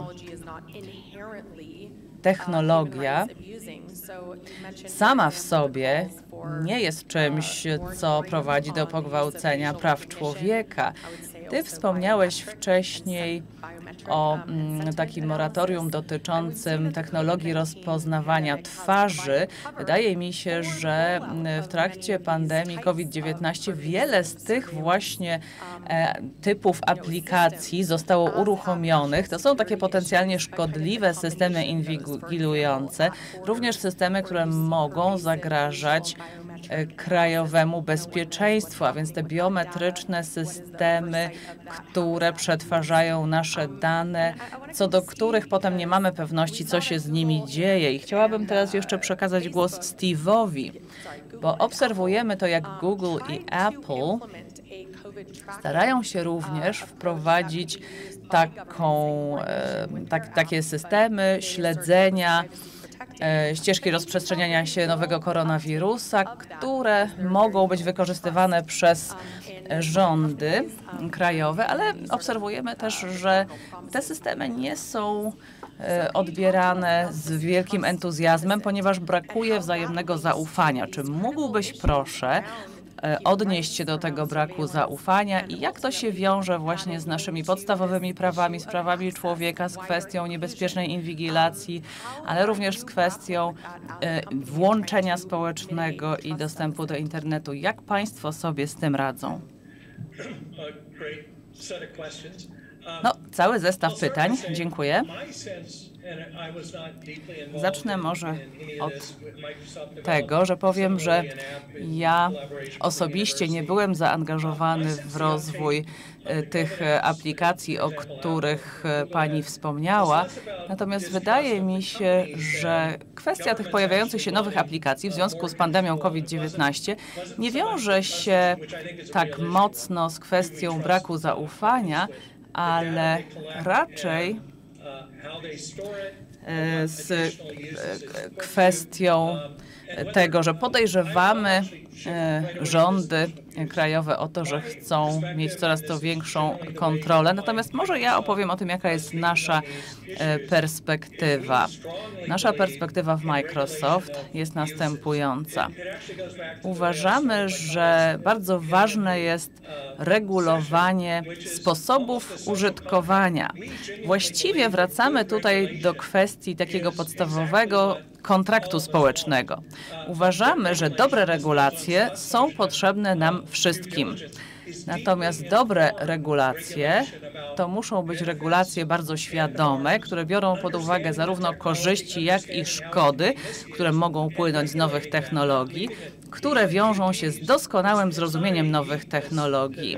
technologia sama w sobie nie jest czymś, co prowadzi do pogwałcenia praw człowieka. Ty wspomniałeś wcześniej o takim moratorium dotyczącym technologii rozpoznawania twarzy. Wydaje mi się, że w trakcie pandemii COVID-19 wiele z tych właśnie typów aplikacji zostało uruchomionych. To są takie potencjalnie szkodliwe systemy inwigilujące, również systemy, które mogą zagrażać krajowemu bezpieczeństwu, a więc te biometryczne systemy, które przetwarzają nasze dane, co do których potem nie mamy pewności, co się z nimi dzieje. I chciałabym teraz jeszcze przekazać głos Steve'owi, bo obserwujemy to, jak Google i Apple starają się również wprowadzić takie systemy śledzenia ścieżki rozprzestrzeniania się nowego koronawirusa, które mogą być wykorzystywane przez rządy krajowe, ale obserwujemy też, że te systemy nie są odbierane z wielkim entuzjazmem, ponieważ brakuje wzajemnego zaufania. Czy mógłbyś, proszę, odnieść się do tego braku zaufania i jak to się wiąże właśnie z naszymi podstawowymi prawami, z prawami człowieka, z kwestią niebezpiecznej inwigilacji, ale również z kwestią włączenia społecznego i dostępu do internetu. Jak państwo sobie z tym radzą? No, cały zestaw pytań. Dziękuję. Zacznę może od tego, że powiem, że ja osobiście nie byłem zaangażowany w rozwój tych aplikacji, o których pani wspomniała. Natomiast wydaje mi się, że kwestia tych pojawiających się nowych aplikacji w związku z pandemią COVID-19 nie wiąże się tak mocno z kwestią braku zaufania, ale raczej z kwestią tego, że podejrzewamy rządy krajowe o to, że chcą mieć coraz to większą kontrolę. Natomiast może ja opowiem o tym, jaka jest nasza perspektywa. Nasza perspektywa w Microsoft jest następująca. Uważamy, że bardzo ważne jest regulowanie sposobów użytkowania. Właściwie wracamy tutaj do kwestii takiego podstawowego kontraktu społecznego. Uważamy, że dobre regulacje są potrzebne nam wszystkim. Natomiast dobre regulacje to muszą być regulacje bardzo świadome, które biorą pod uwagę zarówno korzyści, jak i szkody, które mogą płynąć z nowych technologii, które wiążą się z doskonałym zrozumieniem nowych technologii.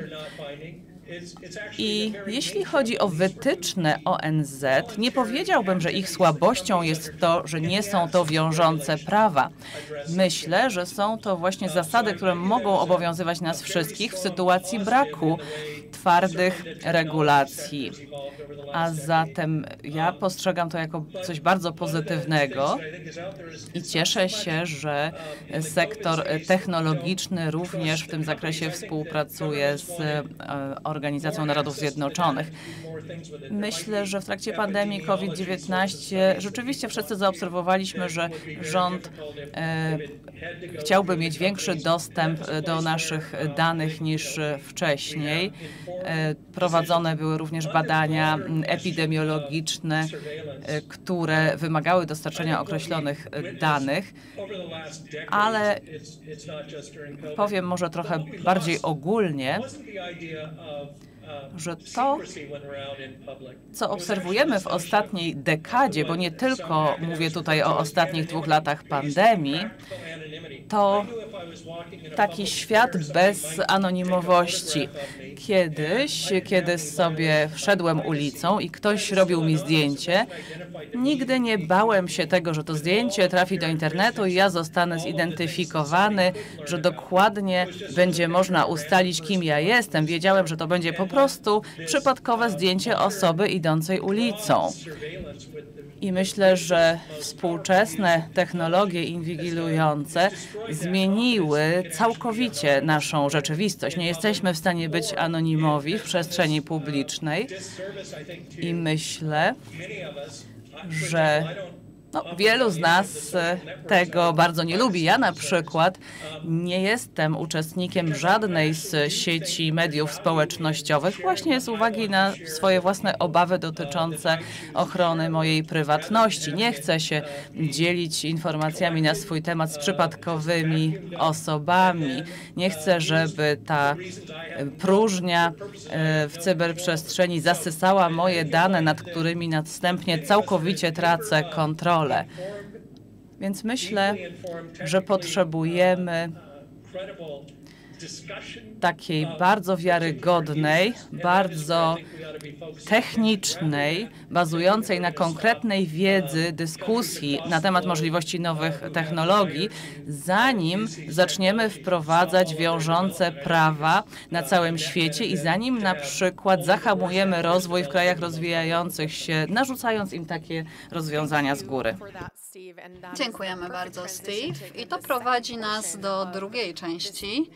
I jeśli chodzi o wytyczne ONZ, nie powiedziałbym, że ich słabością jest to, że nie są to wiążące prawa. Myślę, że są to właśnie zasady, które mogą obowiązywać nas wszystkich w sytuacji braku twardych regulacji. A zatem ja postrzegam to jako coś bardzo pozytywnego i cieszę się, że sektor technologiczny również w tym zakresie współpracuje z Organizacją Narodów Zjednoczonych. Myślę, że w trakcie pandemii COVID-19 rzeczywiście wszyscy zaobserwowaliśmy, że rząd chciałby mieć większy dostęp do naszych danych niż wcześniej. Prowadzone były również badania epidemiologiczne, które wymagały dostarczenia określonych danych, ale powiem może trochę bardziej ogólnie, że to, co obserwujemy w ostatniej dekadzie, bo nie tylko mówię tutaj o ostatnich 2 latach pandemii, to taki świat bez anonimowości. Kiedyś, kiedy sobie szedłem ulicą i ktoś robił mi zdjęcie, nigdy nie bałem się tego, że to zdjęcie trafi do internetu i ja zostanę zidentyfikowany, że dokładnie będzie można ustalić, kim ja jestem. Wiedziałem, że to będzie po prostu przypadkowe zdjęcie osoby idącej ulicą. I myślę, że współczesne technologie inwigilujące zmieniły całkowicie naszą rzeczywistość. Nie jesteśmy w stanie być anonimowi w przestrzeni publicznej i myślę, że wielu z nas tego bardzo nie lubi. Ja na przykład nie jestem uczestnikiem żadnej z sieci mediów społecznościowych właśnie z uwagi na swoje własne obawy dotyczące ochrony mojej prywatności. Nie chcę się dzielić informacjami na swój temat z przypadkowymi osobami. Nie chcę, żeby ta próżnia w cyberprzestrzeni zasysała moje dane, nad którymi następnie całkowicie tracę kontrolę. Więc myślę, że potrzebujemy takiej bardzo wiarygodnej, bardzo technicznej, bazującej na konkretnej wiedzy dyskusji na temat możliwości nowych technologii, zanim zaczniemy wprowadzać wiążące prawa na całym świecie i zanim na przykład zahamujemy rozwój w krajach rozwijających się, narzucając im takie rozwiązania z góry. Dziękujemy bardzo, Steve. I to prowadzi nas do drugiej części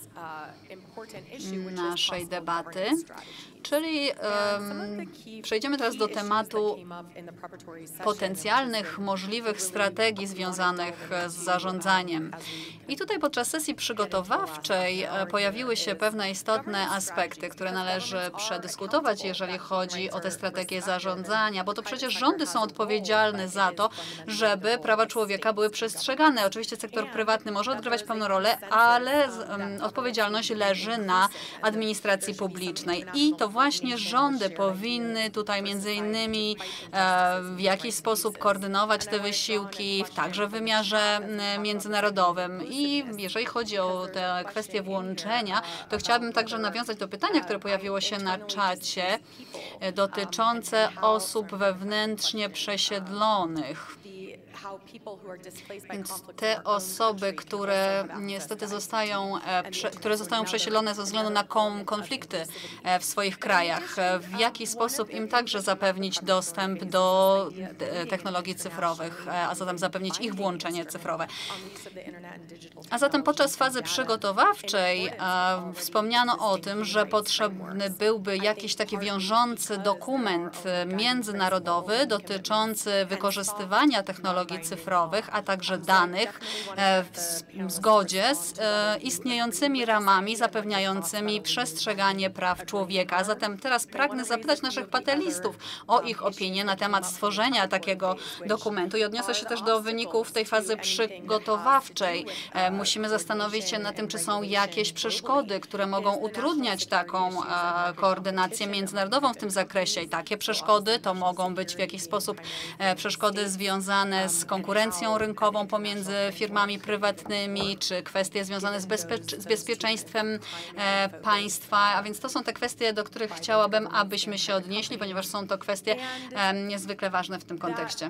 naszej debaty, czyli przejdziemy teraz do tematu potencjalnych, możliwych strategii związanych z zarządzaniem. I tutaj podczas sesji przygotowawczej pojawiły się pewne istotne aspekty, które należy przedyskutować, jeżeli chodzi o te strategie zarządzania, bo to przecież rządy są odpowiedzialne za to, żeby prawa człowieka były przestrzegane. Oczywiście sektor prywatny może odgrywać pełną rolę, ale odpowiedzialność leży na administracji publicznej. I to właśnie rządy powinny tutaj między innymi w jakiś sposób koordynować te wysiłki, także w wymiarze międzynarodowym. I jeżeli chodzi o te kwestie włączenia, to chciałabym także nawiązać do pytania, które pojawiło się na czacie dotyczące osób wewnętrznie przesiedlonych. Więc te osoby, które niestety które zostają przesilone ze względu na konflikty w swoich krajach, w jaki sposób im także zapewnić dostęp do technologii cyfrowych, a zatem zapewnić ich włączenie cyfrowe. A zatem podczas fazy przygotowawczej wspomniano o tym, że potrzebny byłby jakiś taki wiążący dokument międzynarodowy dotyczący wykorzystywania technologii cyfrowych, a także danych w zgodzie z istniejącymi ramami zapewniającymi przestrzeganie praw człowieka. Zatem teraz pragnę zapytać naszych panelistów o ich opinię na temat stworzenia takiego dokumentu i odniosę się też do wyników tej fazy przygotowawczej. Musimy zastanowić się nad tym, czy są jakieś przeszkody, które mogą utrudniać taką koordynację międzynarodową w tym zakresie. I takie przeszkody to mogą być w jakiś sposób przeszkody związane z konkurencją rynkową pomiędzy firmami prywatnymi, czy kwestie związane z bezpieczeństwem państwa. A więc to są te kwestie, do których chciałabym, abyśmy się odnieśli, ponieważ są to kwestie niezwykle ważne w tym kontekście.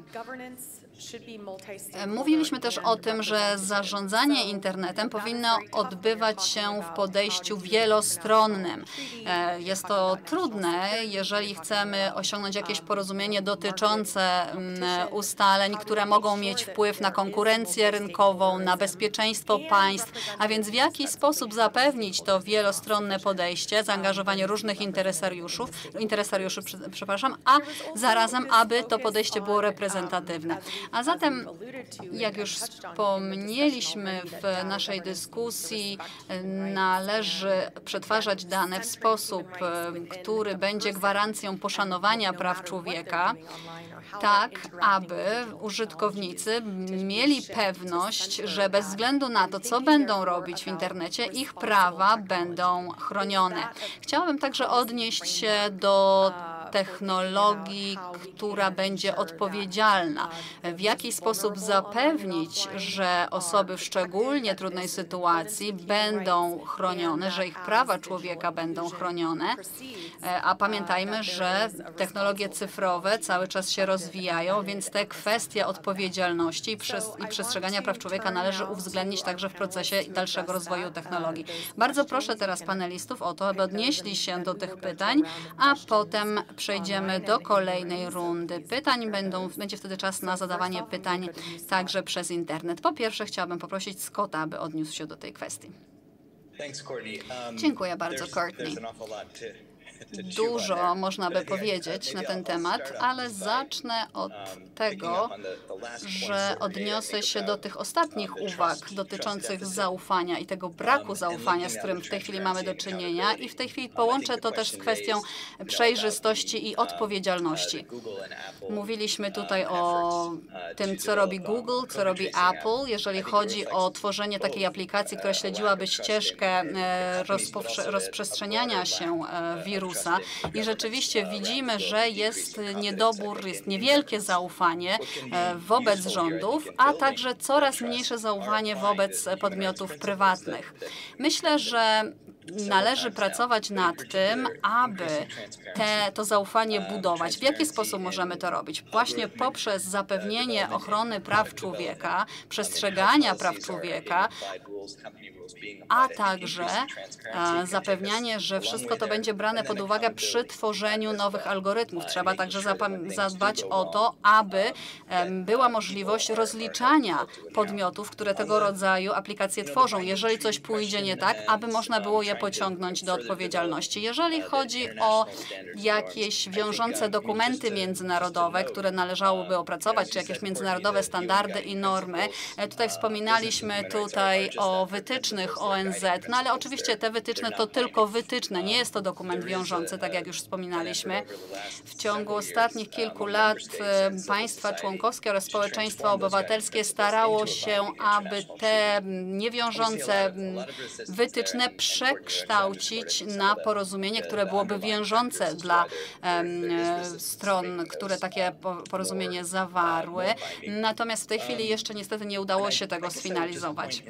Mówiliśmy też o tym, że zarządzanie internetem powinno odbywać się w podejściu wielostronnym. Jest to trudne, jeżeli chcemy osiągnąć jakieś porozumienie dotyczące ustaleń, które mogą mieć wpływ na konkurencję rynkową, na bezpieczeństwo państw, a więc w jaki sposób zapewnić to wielostronne podejście, zaangażowanie różnych interesariuszy, a zarazem, aby to podejście było reprezentatywne. A zatem, jak już wspomnieliśmy w naszej dyskusji, należy przetwarzać dane w sposób, który będzie gwarancją poszanowania praw człowieka, tak aby użytkownicy mieli pewność, że bez względu na to, co będą robić w internecie, ich prawa będą chronione. Chciałabym także odnieść się do technologii, która będzie odpowiedzialna. W jaki sposób zapewnić, że osoby w szczególnie trudnej sytuacji będą chronione, że ich prawa człowieka będą chronione. A pamiętajmy, że technologie cyfrowe cały czas się rozwijają, więc te kwestie odpowiedzialności i przestrzegania praw człowieka należy uwzględnić także w procesie dalszego rozwoju technologii. Bardzo proszę teraz panelistów o to, aby odnieśli się do tych pytań, a potem przejdziemy do kolejnej rundy pytań. Będzie wtedy czas na zadawanie pytań także przez internet. Po pierwsze chciałabym poprosić Scotta, aby odniósł się do tej kwestii. Dziękuję bardzo, Courtney. Dużo można by powiedzieć na ten temat, ale zacznę od tego, że odniosę się do tych ostatnich uwag dotyczących zaufania i tego braku zaufania, z którym w tej chwili mamy do czynienia, i w tej chwili połączę to też z kwestią przejrzystości i odpowiedzialności. Mówiliśmy tutaj o tym, co robi Google, co robi Apple, jeżeli chodzi o tworzenie takiej aplikacji, która śledziłaby ścieżkę rozprzestrzeniania się wirusa. I rzeczywiście widzimy, że jest niedobór, jest niewielkie zaufanie wobec rządów, a także coraz mniejsze zaufanie wobec podmiotów prywatnych. Myślę, że należy pracować nad tym, aby to zaufanie budować. W jaki sposób możemy to robić? Właśnie poprzez zapewnienie ochrony praw człowieka, przestrzegania praw człowieka, a także zapewnianie, że wszystko to będzie brane pod uwagę przy tworzeniu nowych algorytmów. Trzeba także zadbać o to, aby była możliwość rozliczania podmiotów, które tego rodzaju aplikacje tworzą. Jeżeli coś pójdzie nie tak, aby można było je pociągnąć do odpowiedzialności. Jeżeli chodzi o jakieś wiążące dokumenty międzynarodowe, które należałoby opracować, czy jakieś międzynarodowe standardy i normy, tutaj wspominaliśmy o wytycznych ONZ, no ale oczywiście te wytyczne to tylko wytyczne, nie jest to dokument wiążący, tak jak już wspominaliśmy. W ciągu ostatnich kilku lat państwa członkowskie oraz społeczeństwo obywatelskie starało się, aby te niewiążące wytyczne przekształcić na porozumienie, które byłoby wiążące dla stron, które takie porozumienie zawarły. Natomiast w tej chwili jeszcze niestety nie udało się tego sfinalizować.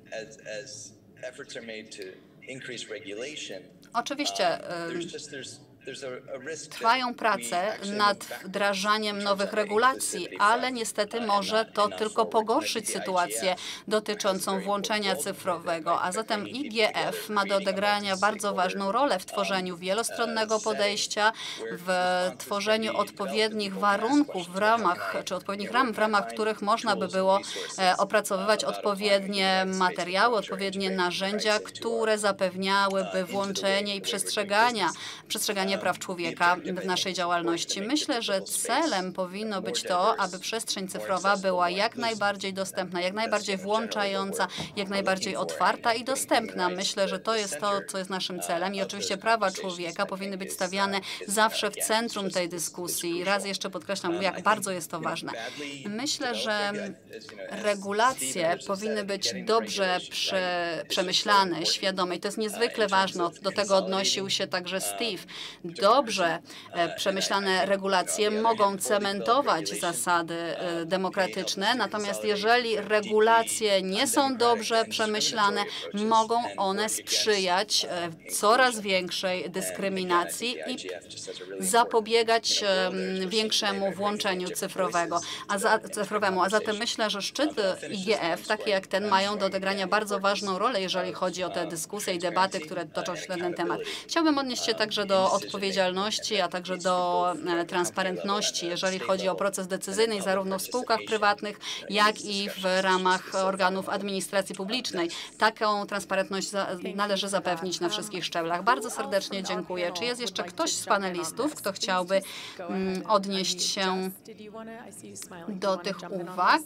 Oczywiście Trwają prace nad wdrażaniem nowych regulacji, ale niestety może to tylko pogorszyć sytuację dotyczącą włączenia cyfrowego, a zatem IGF ma do odegrania bardzo ważną rolę w tworzeniu wielostronnego podejścia, w tworzeniu odpowiednich warunków w ramach, czy odpowiednich ram, w ramach których można by było opracowywać odpowiednie materiały, odpowiednie narzędzia, które zapewniałyby włączenie i przestrzeganie praw człowieka w naszej działalności. Myślę, że celem powinno być to, aby przestrzeń cyfrowa była jak najbardziej dostępna, jak najbardziej włączająca, jak najbardziej otwarta i dostępna. Myślę, że to jest to, co jest naszym celem i oczywiście prawa człowieka powinny być stawiane zawsze w centrum tej dyskusji. Raz jeszcze podkreślam, jak bardzo jest to ważne. Myślę, że regulacje powinny być dobrze przemyślane, świadome i to jest niezwykle ważne. Do tego odnosił się także Steve. Dobrze przemyślane regulacje mogą cementować zasady demokratyczne, natomiast jeżeli regulacje nie są dobrze przemyślane, mogą one sprzyjać coraz większej dyskryminacji i zapobiegać większemu włączeniu cyfrowemu. A zatem myślę, że szczyty IGF, takie jak ten, mają do odegrania bardzo ważną rolę, jeżeli chodzi o te dyskusje i debaty, które toczą się na ten temat. Chciałbym odnieść się także do odpowiedzialności, a także do transparentności, jeżeli chodzi o proces decyzyjny zarówno w spółkach prywatnych, jak i w ramach organów administracji publicznej. Taką transparentność należy zapewnić na wszystkich szczeblach. Bardzo serdecznie dziękuję. Czy jest jeszcze ktoś z panelistów, kto chciałby odnieść się do tych uwag?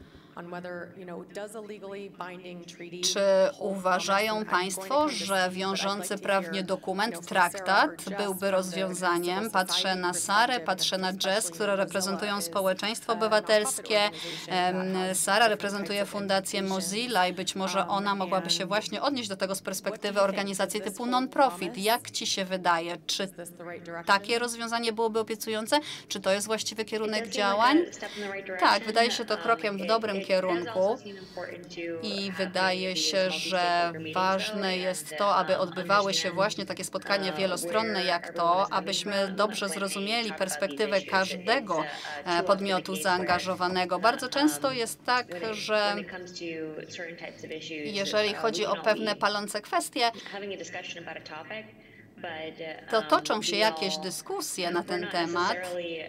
Czy uważają Państwo, że wiążący prawnie dokument, traktat byłby rozwiązaniem? Patrzę na Sarę, patrzę na Jess, które reprezentują społeczeństwo obywatelskie. Sara reprezentuje Fundację Mozilla i być może ona mogłaby się właśnie odnieść do tego z perspektywy organizacji typu non-profit. Jak Ci się wydaje? Czy takie rozwiązanie byłoby obiecujące? Czy to jest właściwy kierunek działań? Tak, wydaje się to krokiem w dobrym kierunku i wydaje się, że ważne jest to, aby odbywały się właśnie takie spotkania wielostronne jak to, abyśmy dobrze zrozumieli perspektywę każdego podmiotu zaangażowanego. Bardzo często jest tak, że jeżeli chodzi o pewne palące kwestie, to toczą się jakieś dyskusje na ten temat,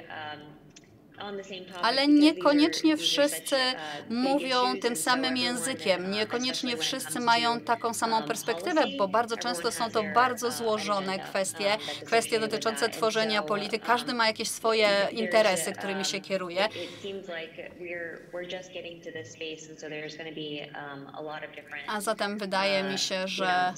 ale niekoniecznie wszyscy mówią tym samym językiem, niekoniecznie wszyscy mają taką samą perspektywę, bo bardzo często są to bardzo złożone kwestie dotyczące tworzenia polityk. Każdy ma jakieś swoje interesy, którymi się kieruje. A zatem wydaje mi się, że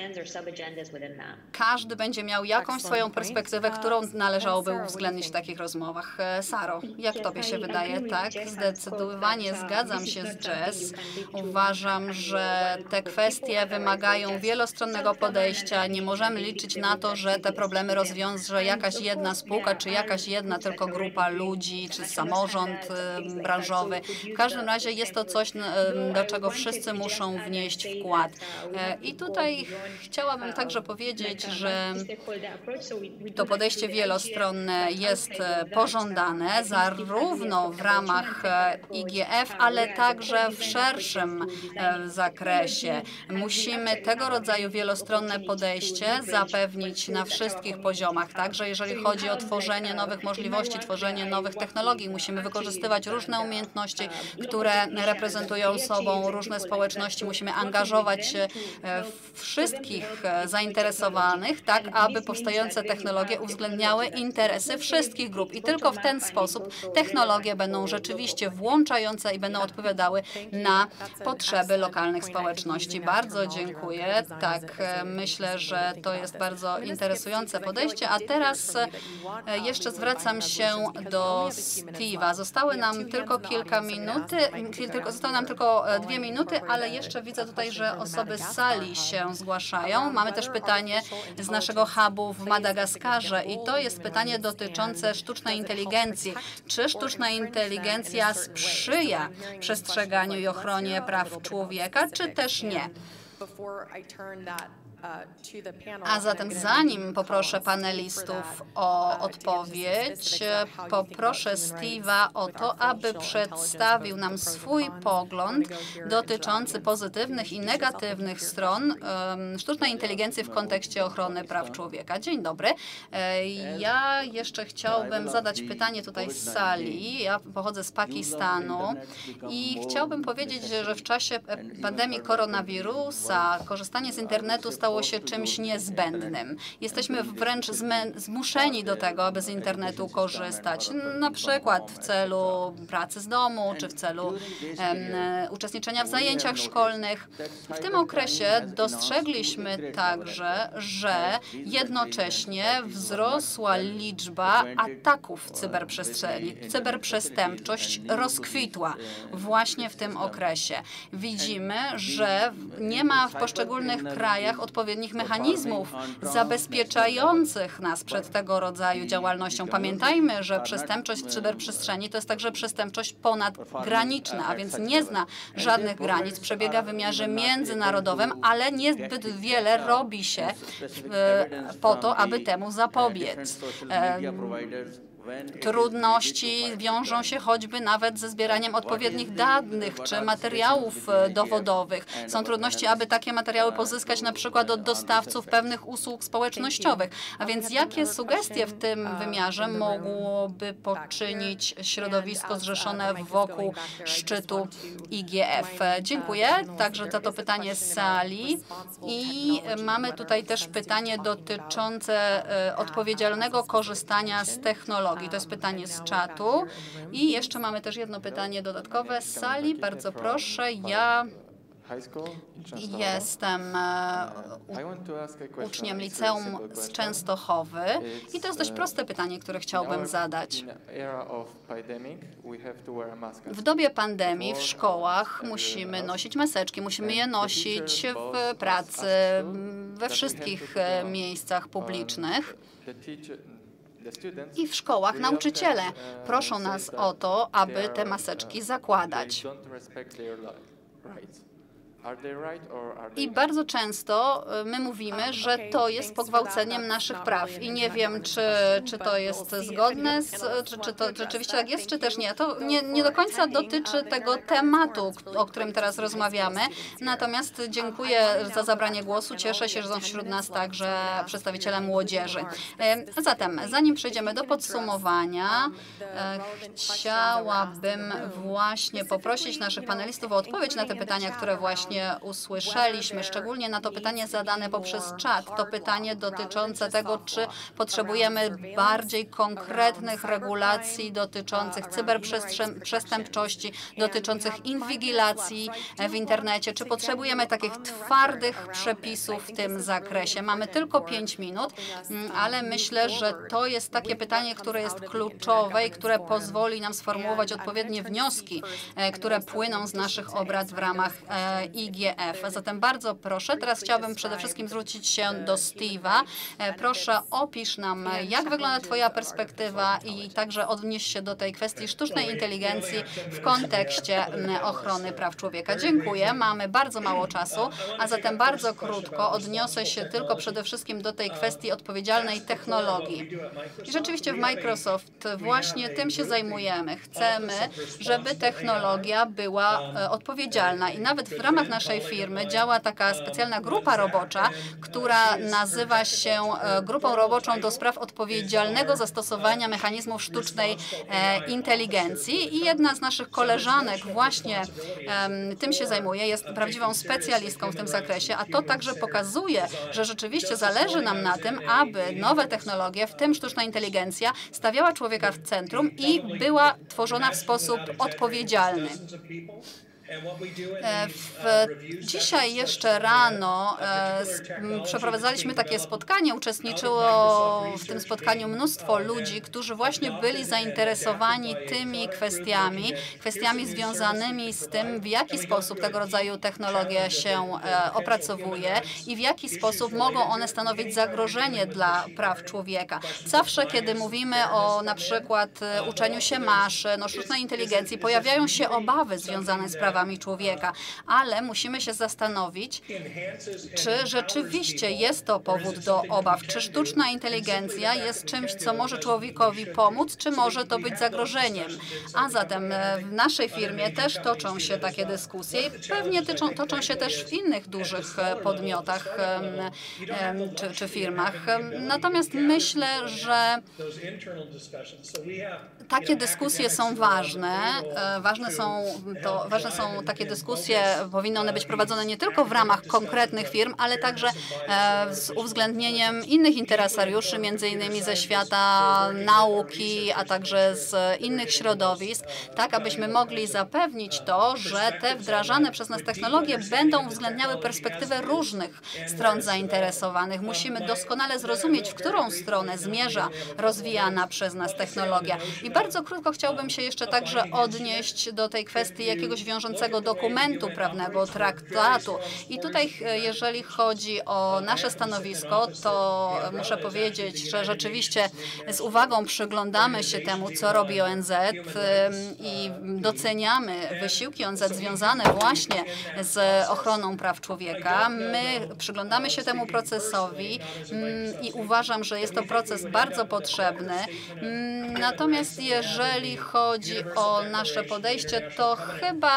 każdy będzie miał jakąś swoją perspektywę, którą należałoby uwzględnić w takich rozmowach. Saro, jak Tobie się wydaje? Tak, zdecydowanie zgadzam się z Jess. Uważam, że te kwestie wymagają wielostronnego podejścia. Nie możemy liczyć na to, że te problemy rozwiąże jakaś jedna spółka, czy jakaś jedna tylko grupa ludzi, czy samorząd branżowy. W każdym razie jest to coś, do czego wszyscy muszą wnieść wkład. I tutaj chciałabym także powiedzieć, że to podejście wielostronne jest pożądane zarówno w ramach IGF, ale także w szerszym zakresie. Musimy tego rodzaju wielostronne podejście zapewnić na wszystkich poziomach, także jeżeli chodzi o tworzenie nowych możliwości, tworzenie nowych technologii. Musimy wykorzystywać różne umiejętności, które reprezentują sobą różne społeczności. Musimy angażować wszystkich zainteresowanych, tak aby powstające technologie uwzględniały interesy wszystkich grup. I tylko w ten sposób technologie będą rzeczywiście włączające i będą odpowiadały na potrzeby lokalnych społeczności. Bardzo dziękuję. Tak, myślę, że to jest bardzo interesujące podejście. A teraz jeszcze zwracam się do Steve'a. Zostały nam tylko kilka minuty, zostały nam tylko 2 minuty, ale jeszcze widzę tutaj, że osoby z sali się zgłaszają. Mamy też pytanie z naszego hubu w Madagaskarze i to jest pytanie dotyczące sztucznej inteligencji. Czy sztuczna inteligencja sprzyja przestrzeganiu i ochronie praw człowieka, czy też nie? A zatem zanim poproszę panelistów o odpowiedź, poproszę Steve'a o to, aby przedstawił nam swój pogląd dotyczący pozytywnych i negatywnych stron sztucznej inteligencji w kontekście ochrony praw człowieka. Dzień dobry. Ja jeszcze chciałbym zadać pytanie tutaj z sali. Ja pochodzę z Pakistanu i chciałbym powiedzieć, że w czasie pandemii koronawirusa korzystanie z internetu stało się czymś niezbędnym. Jesteśmy wręcz zmuszeni do tego, aby z internetu korzystać, na przykład w celu pracy z domu, czy w celu uczestniczenia w zajęciach szkolnych. W tym okresie dostrzegliśmy także, że jednocześnie wzrosła liczba ataków w cyberprzestrzeni. Cyberprzestępczość rozkwitła właśnie w tym okresie. Widzimy, że nie ma w poszczególnych krajach odpowiednich mechanizmów zabezpieczających nas przed tego rodzaju działalnością. Pamiętajmy, że przestępczość w cyberprzestrzeni to jest także przestępczość ponadgraniczna, a więc nie zna żadnych granic, przebiega w wymiarze międzynarodowym, ale niezbyt wiele robi się po to, aby temu zapobiec. Trudności wiążą się choćby nawet ze zbieraniem odpowiednich danych czy materiałów dowodowych. Są trudności, aby takie materiały pozyskać na przykład od dostawców pewnych usług społecznościowych. A więc jakie sugestie w tym wymiarze mogłoby poczynić środowisko zrzeszone wokół szczytu IGF? Dziękuję także za to pytanie z sali. I mamy tutaj też pytanie dotyczące odpowiedzialnego korzystania z technologii. To jest pytanie z czatu. I jeszcze mamy też jedno pytanie dodatkowe z sali. Bardzo proszę. Ja jestem uczniem liceum z Częstochowy i to jest dość proste pytanie, które chciałbym zadać. W dobie pandemii w szkołach musimy nosić maseczki, musimy je nosić w pracy, we wszystkich miejscach publicznych. I w szkołach nauczyciele proszą nas o to, aby te maseczki zakładać. I bardzo często my mówimy, że to jest pogwałceniem naszych praw. I nie wiem, czy to jest zgodne, czy to rzeczywiście tak jest, czy też nie. To nie do końca dotyczy tego tematu, o którym teraz rozmawiamy. Natomiast dziękuję za zabranie głosu. Cieszę się, że są wśród nas także przedstawiciele młodzieży. Zatem, zanim przejdziemy do podsumowania, chciałabym właśnie poprosić naszych panelistów o odpowiedź na te pytania, które właśnie usłyszeliśmy, szczególnie na to pytanie zadane poprzez czat. To pytanie dotyczące tego, czy potrzebujemy bardziej konkretnych regulacji dotyczących cyberprzestępczości, dotyczących inwigilacji w internecie, czy potrzebujemy takich twardych przepisów w tym zakresie. Mamy tylko 5 minut, ale myślę, że to jest takie pytanie, które jest kluczowe i które pozwoli nam sformułować odpowiednie wnioski, które płyną z naszych obrad w ramach IGF. Zatem bardzo proszę, teraz chciałabym przede wszystkim zwrócić się do Steve'a. Proszę, opisz nam, jak wygląda Twoja perspektywa i także odnieś się do tej kwestii sztucznej inteligencji w kontekście ochrony praw człowieka. Dziękuję. Mamy bardzo mało czasu, a zatem bardzo krótko odniosę się tylko przede wszystkim do tej kwestii odpowiedzialnej technologii. I rzeczywiście w Microsoft właśnie tym się zajmujemy. Chcemy, żeby technologia była odpowiedzialna i nawet w ramach naszej firmy działa taka specjalna grupa robocza, która nazywa się Grupą Roboczą do spraw odpowiedzialnego zastosowania mechanizmów sztucznej inteligencji i jedna z naszych koleżanek właśnie tym się zajmuje, jest prawdziwą specjalistką w tym zakresie, a to także pokazuje, że rzeczywiście zależy nam na tym, aby nowe technologie, w tym sztuczna inteligencja, stawiała człowieka w centrum i była tworzona w sposób odpowiedzialny. Dzisiaj jeszcze rano przeprowadzaliśmy takie spotkanie, uczestniczyło w tym spotkaniu mnóstwo ludzi, którzy właśnie byli zainteresowani tymi kwestiami związanymi z tym, w jaki sposób tego rodzaju technologia się opracowuje i w jaki sposób mogą one stanowić zagrożenie dla praw człowieka. Zawsze, kiedy mówimy o na przykład uczeniu się maszyn, o sztucznej inteligencji, pojawiają się obawy związane z prawami prawami człowieka, ale musimy się zastanowić, czy rzeczywiście jest to powód do obaw, czy sztuczna inteligencja jest czymś, co może człowiekowi pomóc, czy może to być zagrożeniem. A zatem w naszej firmie też toczą się takie dyskusje i pewnie toczą się też w innych dużych podmiotach czy firmach. Natomiast myślę, że takie dyskusje są ważne. Ważne są takie dyskusje, powinny one być prowadzone nie tylko w ramach konkretnych firm, ale także z uwzględnieniem innych interesariuszy, między innymi ze świata nauki, a także z innych środowisk, tak abyśmy mogli zapewnić to, że te wdrażane przez nas technologie będą uwzględniały perspektywę różnych stron zainteresowanych. Musimy doskonale zrozumieć, w którą stronę zmierza rozwijana przez nas technologia. I bardzo krótko chciałbym się jeszcze także odnieść do tej kwestii jakiegoś wiążącego dokumentu prawnego, traktatu. I tutaj, jeżeli chodzi o nasze stanowisko, to muszę powiedzieć, że rzeczywiście z uwagą przyglądamy się temu, co robi ONZ i doceniamy wysiłki ONZ związane właśnie z ochroną praw człowieka. My przyglądamy się temu procesowi i uważam, że jest to proces bardzo potrzebny. Natomiast jeżeli chodzi o nasze podejście, to chyba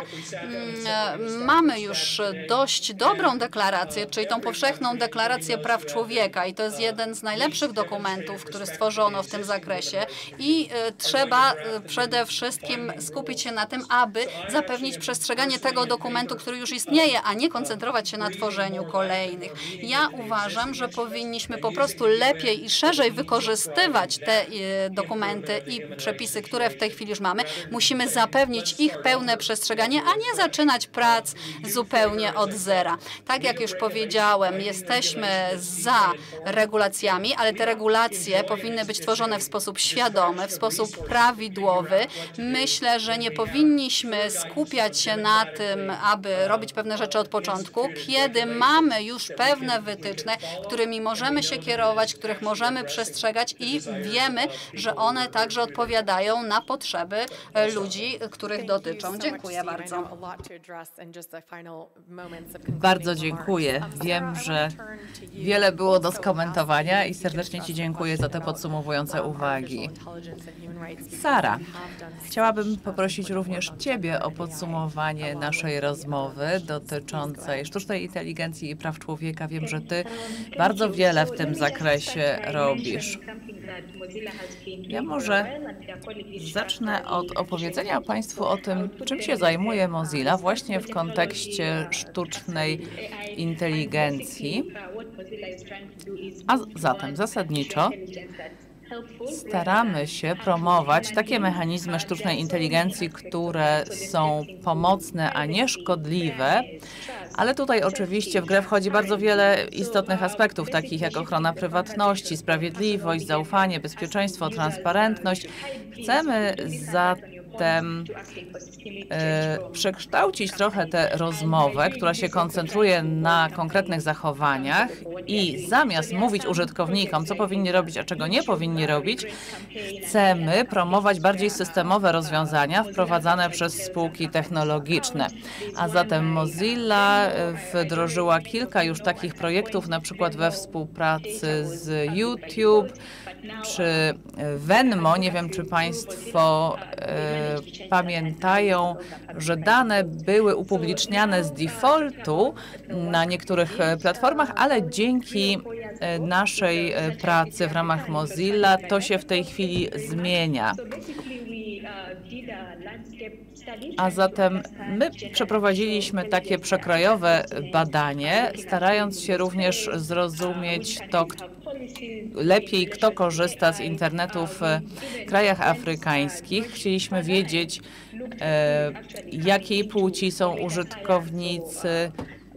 mamy już dość dobrą deklarację, czyli tą powszechną deklarację praw człowieka i to jest jeden z najlepszych dokumentów, który stworzono w tym zakresie i trzeba przede wszystkim skupić się na tym, aby zapewnić przestrzeganie tego dokumentu, który już istnieje, a nie koncentrować się na tworzeniu kolejnych. Ja uważam, że powinniśmy po prostu lepiej i szerzej wykorzystywać te dokumenty i przepisy, które w tej chwili już mamy. Musimy zapewnić ich pełne przestrzeganie, a nie zaczynać prac zupełnie od zera. Tak jak już powiedziałem, jesteśmy za regulacjami, ale te regulacje powinny być tworzone w sposób świadomy, w sposób prawidłowy. Myślę, że nie powinniśmy skupiać się na tym, aby robić pewne rzeczy od początku, kiedy mamy już pewne wytyczne, którymi możemy się kierować, których możemy przestrzegać i wiemy, że one także odpowiadają na potrzeby ludzi, których dotyczą. Dziękuję bardzo. Bardzo dziękuję. Wiem, że wiele było do skomentowania i serdecznie Ci dziękuję za te podsumowujące uwagi. Sara, chciałabym poprosić również Ciebie o podsumowanie naszej rozmowy dotyczącej sztucznej inteligencji i praw człowieka. Wiem, że Ty bardzo wiele w tym zakresie robisz. Ja może zacznę od opowiedzenia Państwu o tym, czym się zajmuje Mozilla właśnie w kontekście sztucznej inteligencji. A zatem zasadniczo staramy się promować takie mechanizmy sztucznej inteligencji, które są pomocne, a nie szkodliwe, ale tutaj oczywiście w grę wchodzi bardzo wiele istotnych aspektów, takich jak ochrona prywatności, sprawiedliwość, zaufanie, bezpieczeństwo, transparentność. Chcemy zatem przekształcić trochę tę rozmowę, która się koncentruje na konkretnych zachowaniach i zamiast mówić użytkownikom, co powinni robić, a czego nie powinni robić, chcemy promować bardziej systemowe rozwiązania wprowadzane przez spółki technologiczne. A zatem Mozilla wdrożyła kilka już takich projektów, na przykład we współpracy z YouTube czy Venmo. Nie wiem, czy Państwo pamiętają, że dane były upubliczniane z defaultu na niektórych platformach, ale dzięki naszej pracy w ramach Mozilla to się w tej chwili zmienia. A zatem my przeprowadziliśmy takie przekrojowe badanie, starając się również zrozumieć to lepiej, kto korzysta z internetu w krajach afrykańskich. Chcieliśmy wiedzieć, jakiej płci są użytkownicy,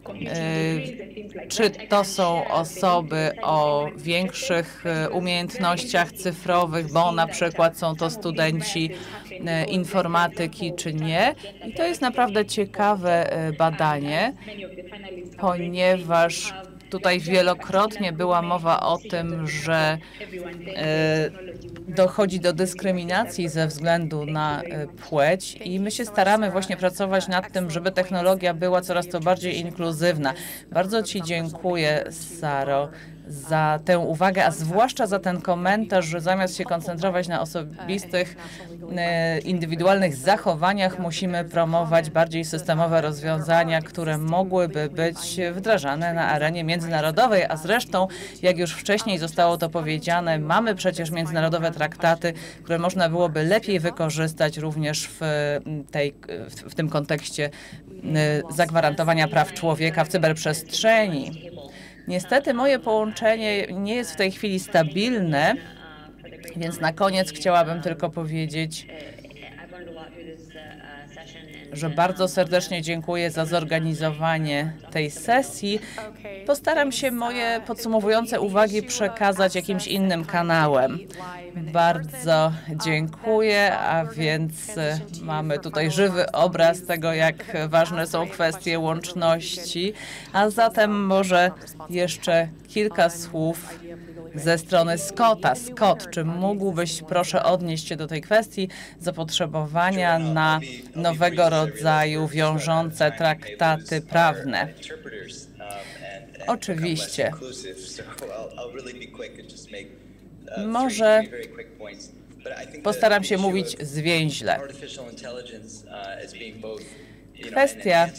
czy to są osoby o większych umiejętnościach cyfrowych, bo na przykład są to studenci informatyki, czy nie. I to jest naprawdę ciekawe badanie, ponieważ Tutaj wielokrotnie była mowa o tym, że dochodzi do dyskryminacji ze względu na płeć i my się staramy właśnie pracować nad tym, żeby technologia była coraz to bardziej inkluzywna. Bardzo Ci dziękuję, Saro, za tę uwagę, a zwłaszcza za ten komentarz, że zamiast się koncentrować na osobistych, indywidualnych zachowaniach, musimy promować bardziej systemowe rozwiązania, które mogłyby być wdrażane na arenie międzynarodowej, a zresztą, jak już wcześniej zostało to powiedziane, mamy przecież międzynarodowe traktaty, które można byłoby lepiej wykorzystać również w tym kontekście zagwarantowania praw człowieka w cyberprzestrzeni. Niestety moje połączenie nie jest w tej chwili stabilne, więc na koniec chciałabym tylko powiedzieć, że bardzo serdecznie dziękuję za zorganizowanie tej sesji. Postaram się moje podsumowujące uwagi przekazać jakimś innym kanałem. Bardzo dziękuję, a więc mamy tutaj żywy obraz tego, jak ważne są kwestie łączności. A zatem może jeszcze kilka słów ze strony Scotta. Scott, czy mógłbyś proszę odnieść się do tej kwestii zapotrzebowania na nowego rodzaju wiążące traktaty prawne? Oczywiście. Może postaram się mówić zwięźle. Kwestia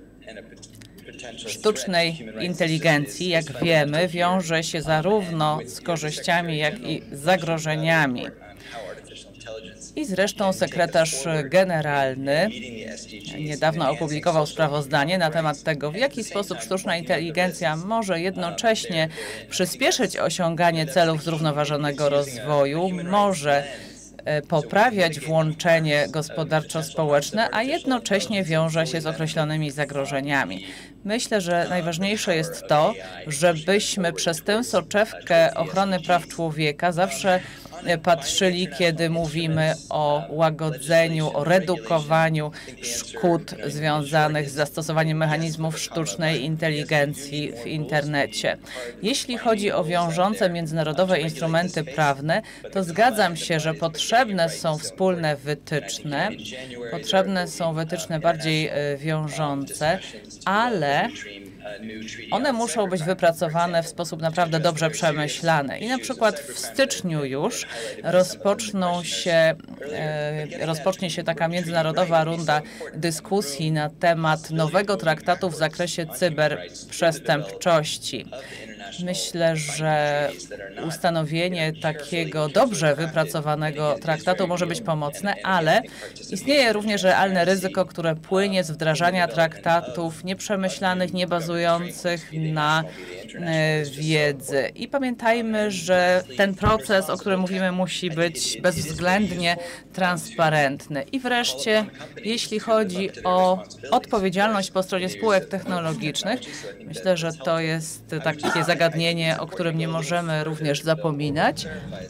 sztucznej inteligencji, jak wiemy, wiąże się zarówno z korzyściami, jak i zagrożeniami. I zresztą sekretarz generalny niedawno opublikował sprawozdanie na temat tego, w jaki sposób sztuczna inteligencja może jednocześnie przyspieszyć osiąganie celów zrównoważonego rozwoju, może poprawiać włączenie gospodarczo-społeczne, a jednocześnie wiąże się z określonymi zagrożeniami. Myślę, że najważniejsze jest to, żebyśmy przez tę soczewkę ochrony praw człowieka zawsze patrzyli, kiedy mówimy o łagodzeniu, o redukowaniu szkód związanych z zastosowaniem mechanizmów sztucznej inteligencji w internecie. Jeśli chodzi o wiążące międzynarodowe instrumenty prawne, to zgadzam się, że potrzebne są wspólne wytyczne, potrzebne są wytyczne bardziej wiążące, ale one muszą być wypracowane w sposób naprawdę dobrze przemyślany. I na przykład w styczniu już rozpocznie się taka międzynarodowa runda dyskusji na temat nowego traktatu w zakresie cyberprzestępczości. Myślę, że ustanowienie takiego dobrze wypracowanego traktatu może być pomocne, ale istnieje również realne ryzyko, które płynie z wdrażania traktatów nieprzemyślanych, nie bazujących na wiedzy. I pamiętajmy, że ten proces, o którym mówimy, musi być bezwzględnie transparentny. I wreszcie, jeśli chodzi o odpowiedzialność po stronie spółek technologicznych, myślę, że to jest takie zagadnienie, o którym nie możemy również zapominać.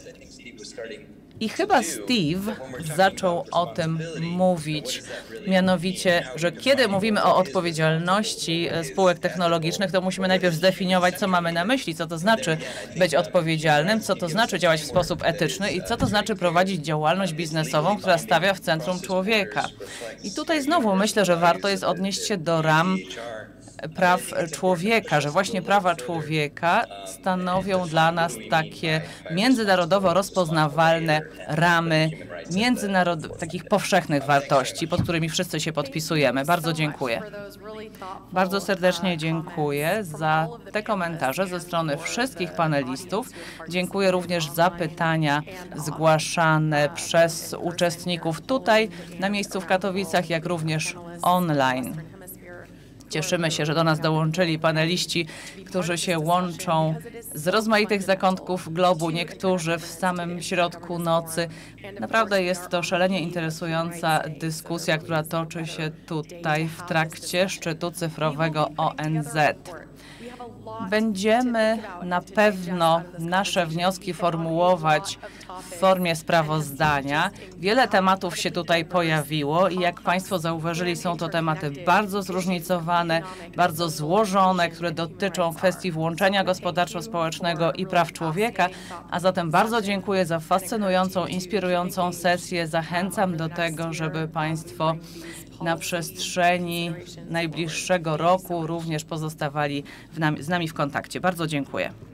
I chyba Steve zaczął o tym mówić, mianowicie, że kiedy mówimy o odpowiedzialności spółek technologicznych, to musimy najpierw zdefiniować, co mamy na myśli, co to znaczy być odpowiedzialnym, co to znaczy działać w sposób etyczny i co to znaczy prowadzić działalność biznesową, która stawia w centrum człowieka. I tutaj znowu myślę, że warto jest odnieść się do ram praw człowieka, że właśnie prawa człowieka stanowią dla nas takie międzynarodowo rozpoznawalne ramy takich powszechnych wartości, pod którymi wszyscy się podpisujemy. Bardzo dziękuję. Bardzo serdecznie dziękuję za te komentarze ze strony wszystkich panelistów. Dziękuję również za pytania zgłaszane przez uczestników tutaj na miejscu w Katowicach, jak również online. Cieszymy się, że do nas dołączyli paneliści, którzy się łączą z rozmaitych zakątków globu, niektórzy w samym środku nocy. Naprawdę jest to szalenie interesująca dyskusja, która toczy się tutaj w trakcie szczytu cyfrowego ONZ. Będziemy na pewno nasze wnioski formułować w formie sprawozdania. Wiele tematów się tutaj pojawiło i jak Państwo zauważyli, są to tematy bardzo zróżnicowane, bardzo złożone, które dotyczą kwestii włączenia gospodarczo-społecznego i praw człowieka, a zatem bardzo dziękuję za fascynującą, inspirującą sesję. Zachęcam do tego, żeby Państwo na przestrzeni najbliższego roku również pozostawali z nami w kontakcie. Bardzo dziękuję.